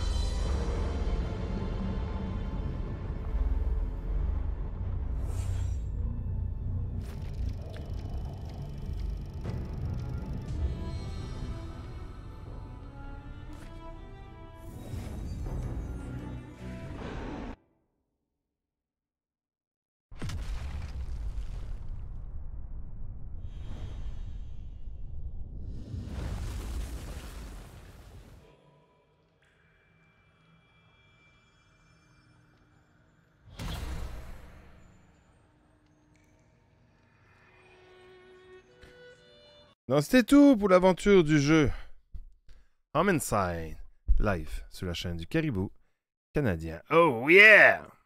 Donc c'était tout pour l'aventure du jeu Homicide live sur la chaîne du Caribou canadien. Oh yeah!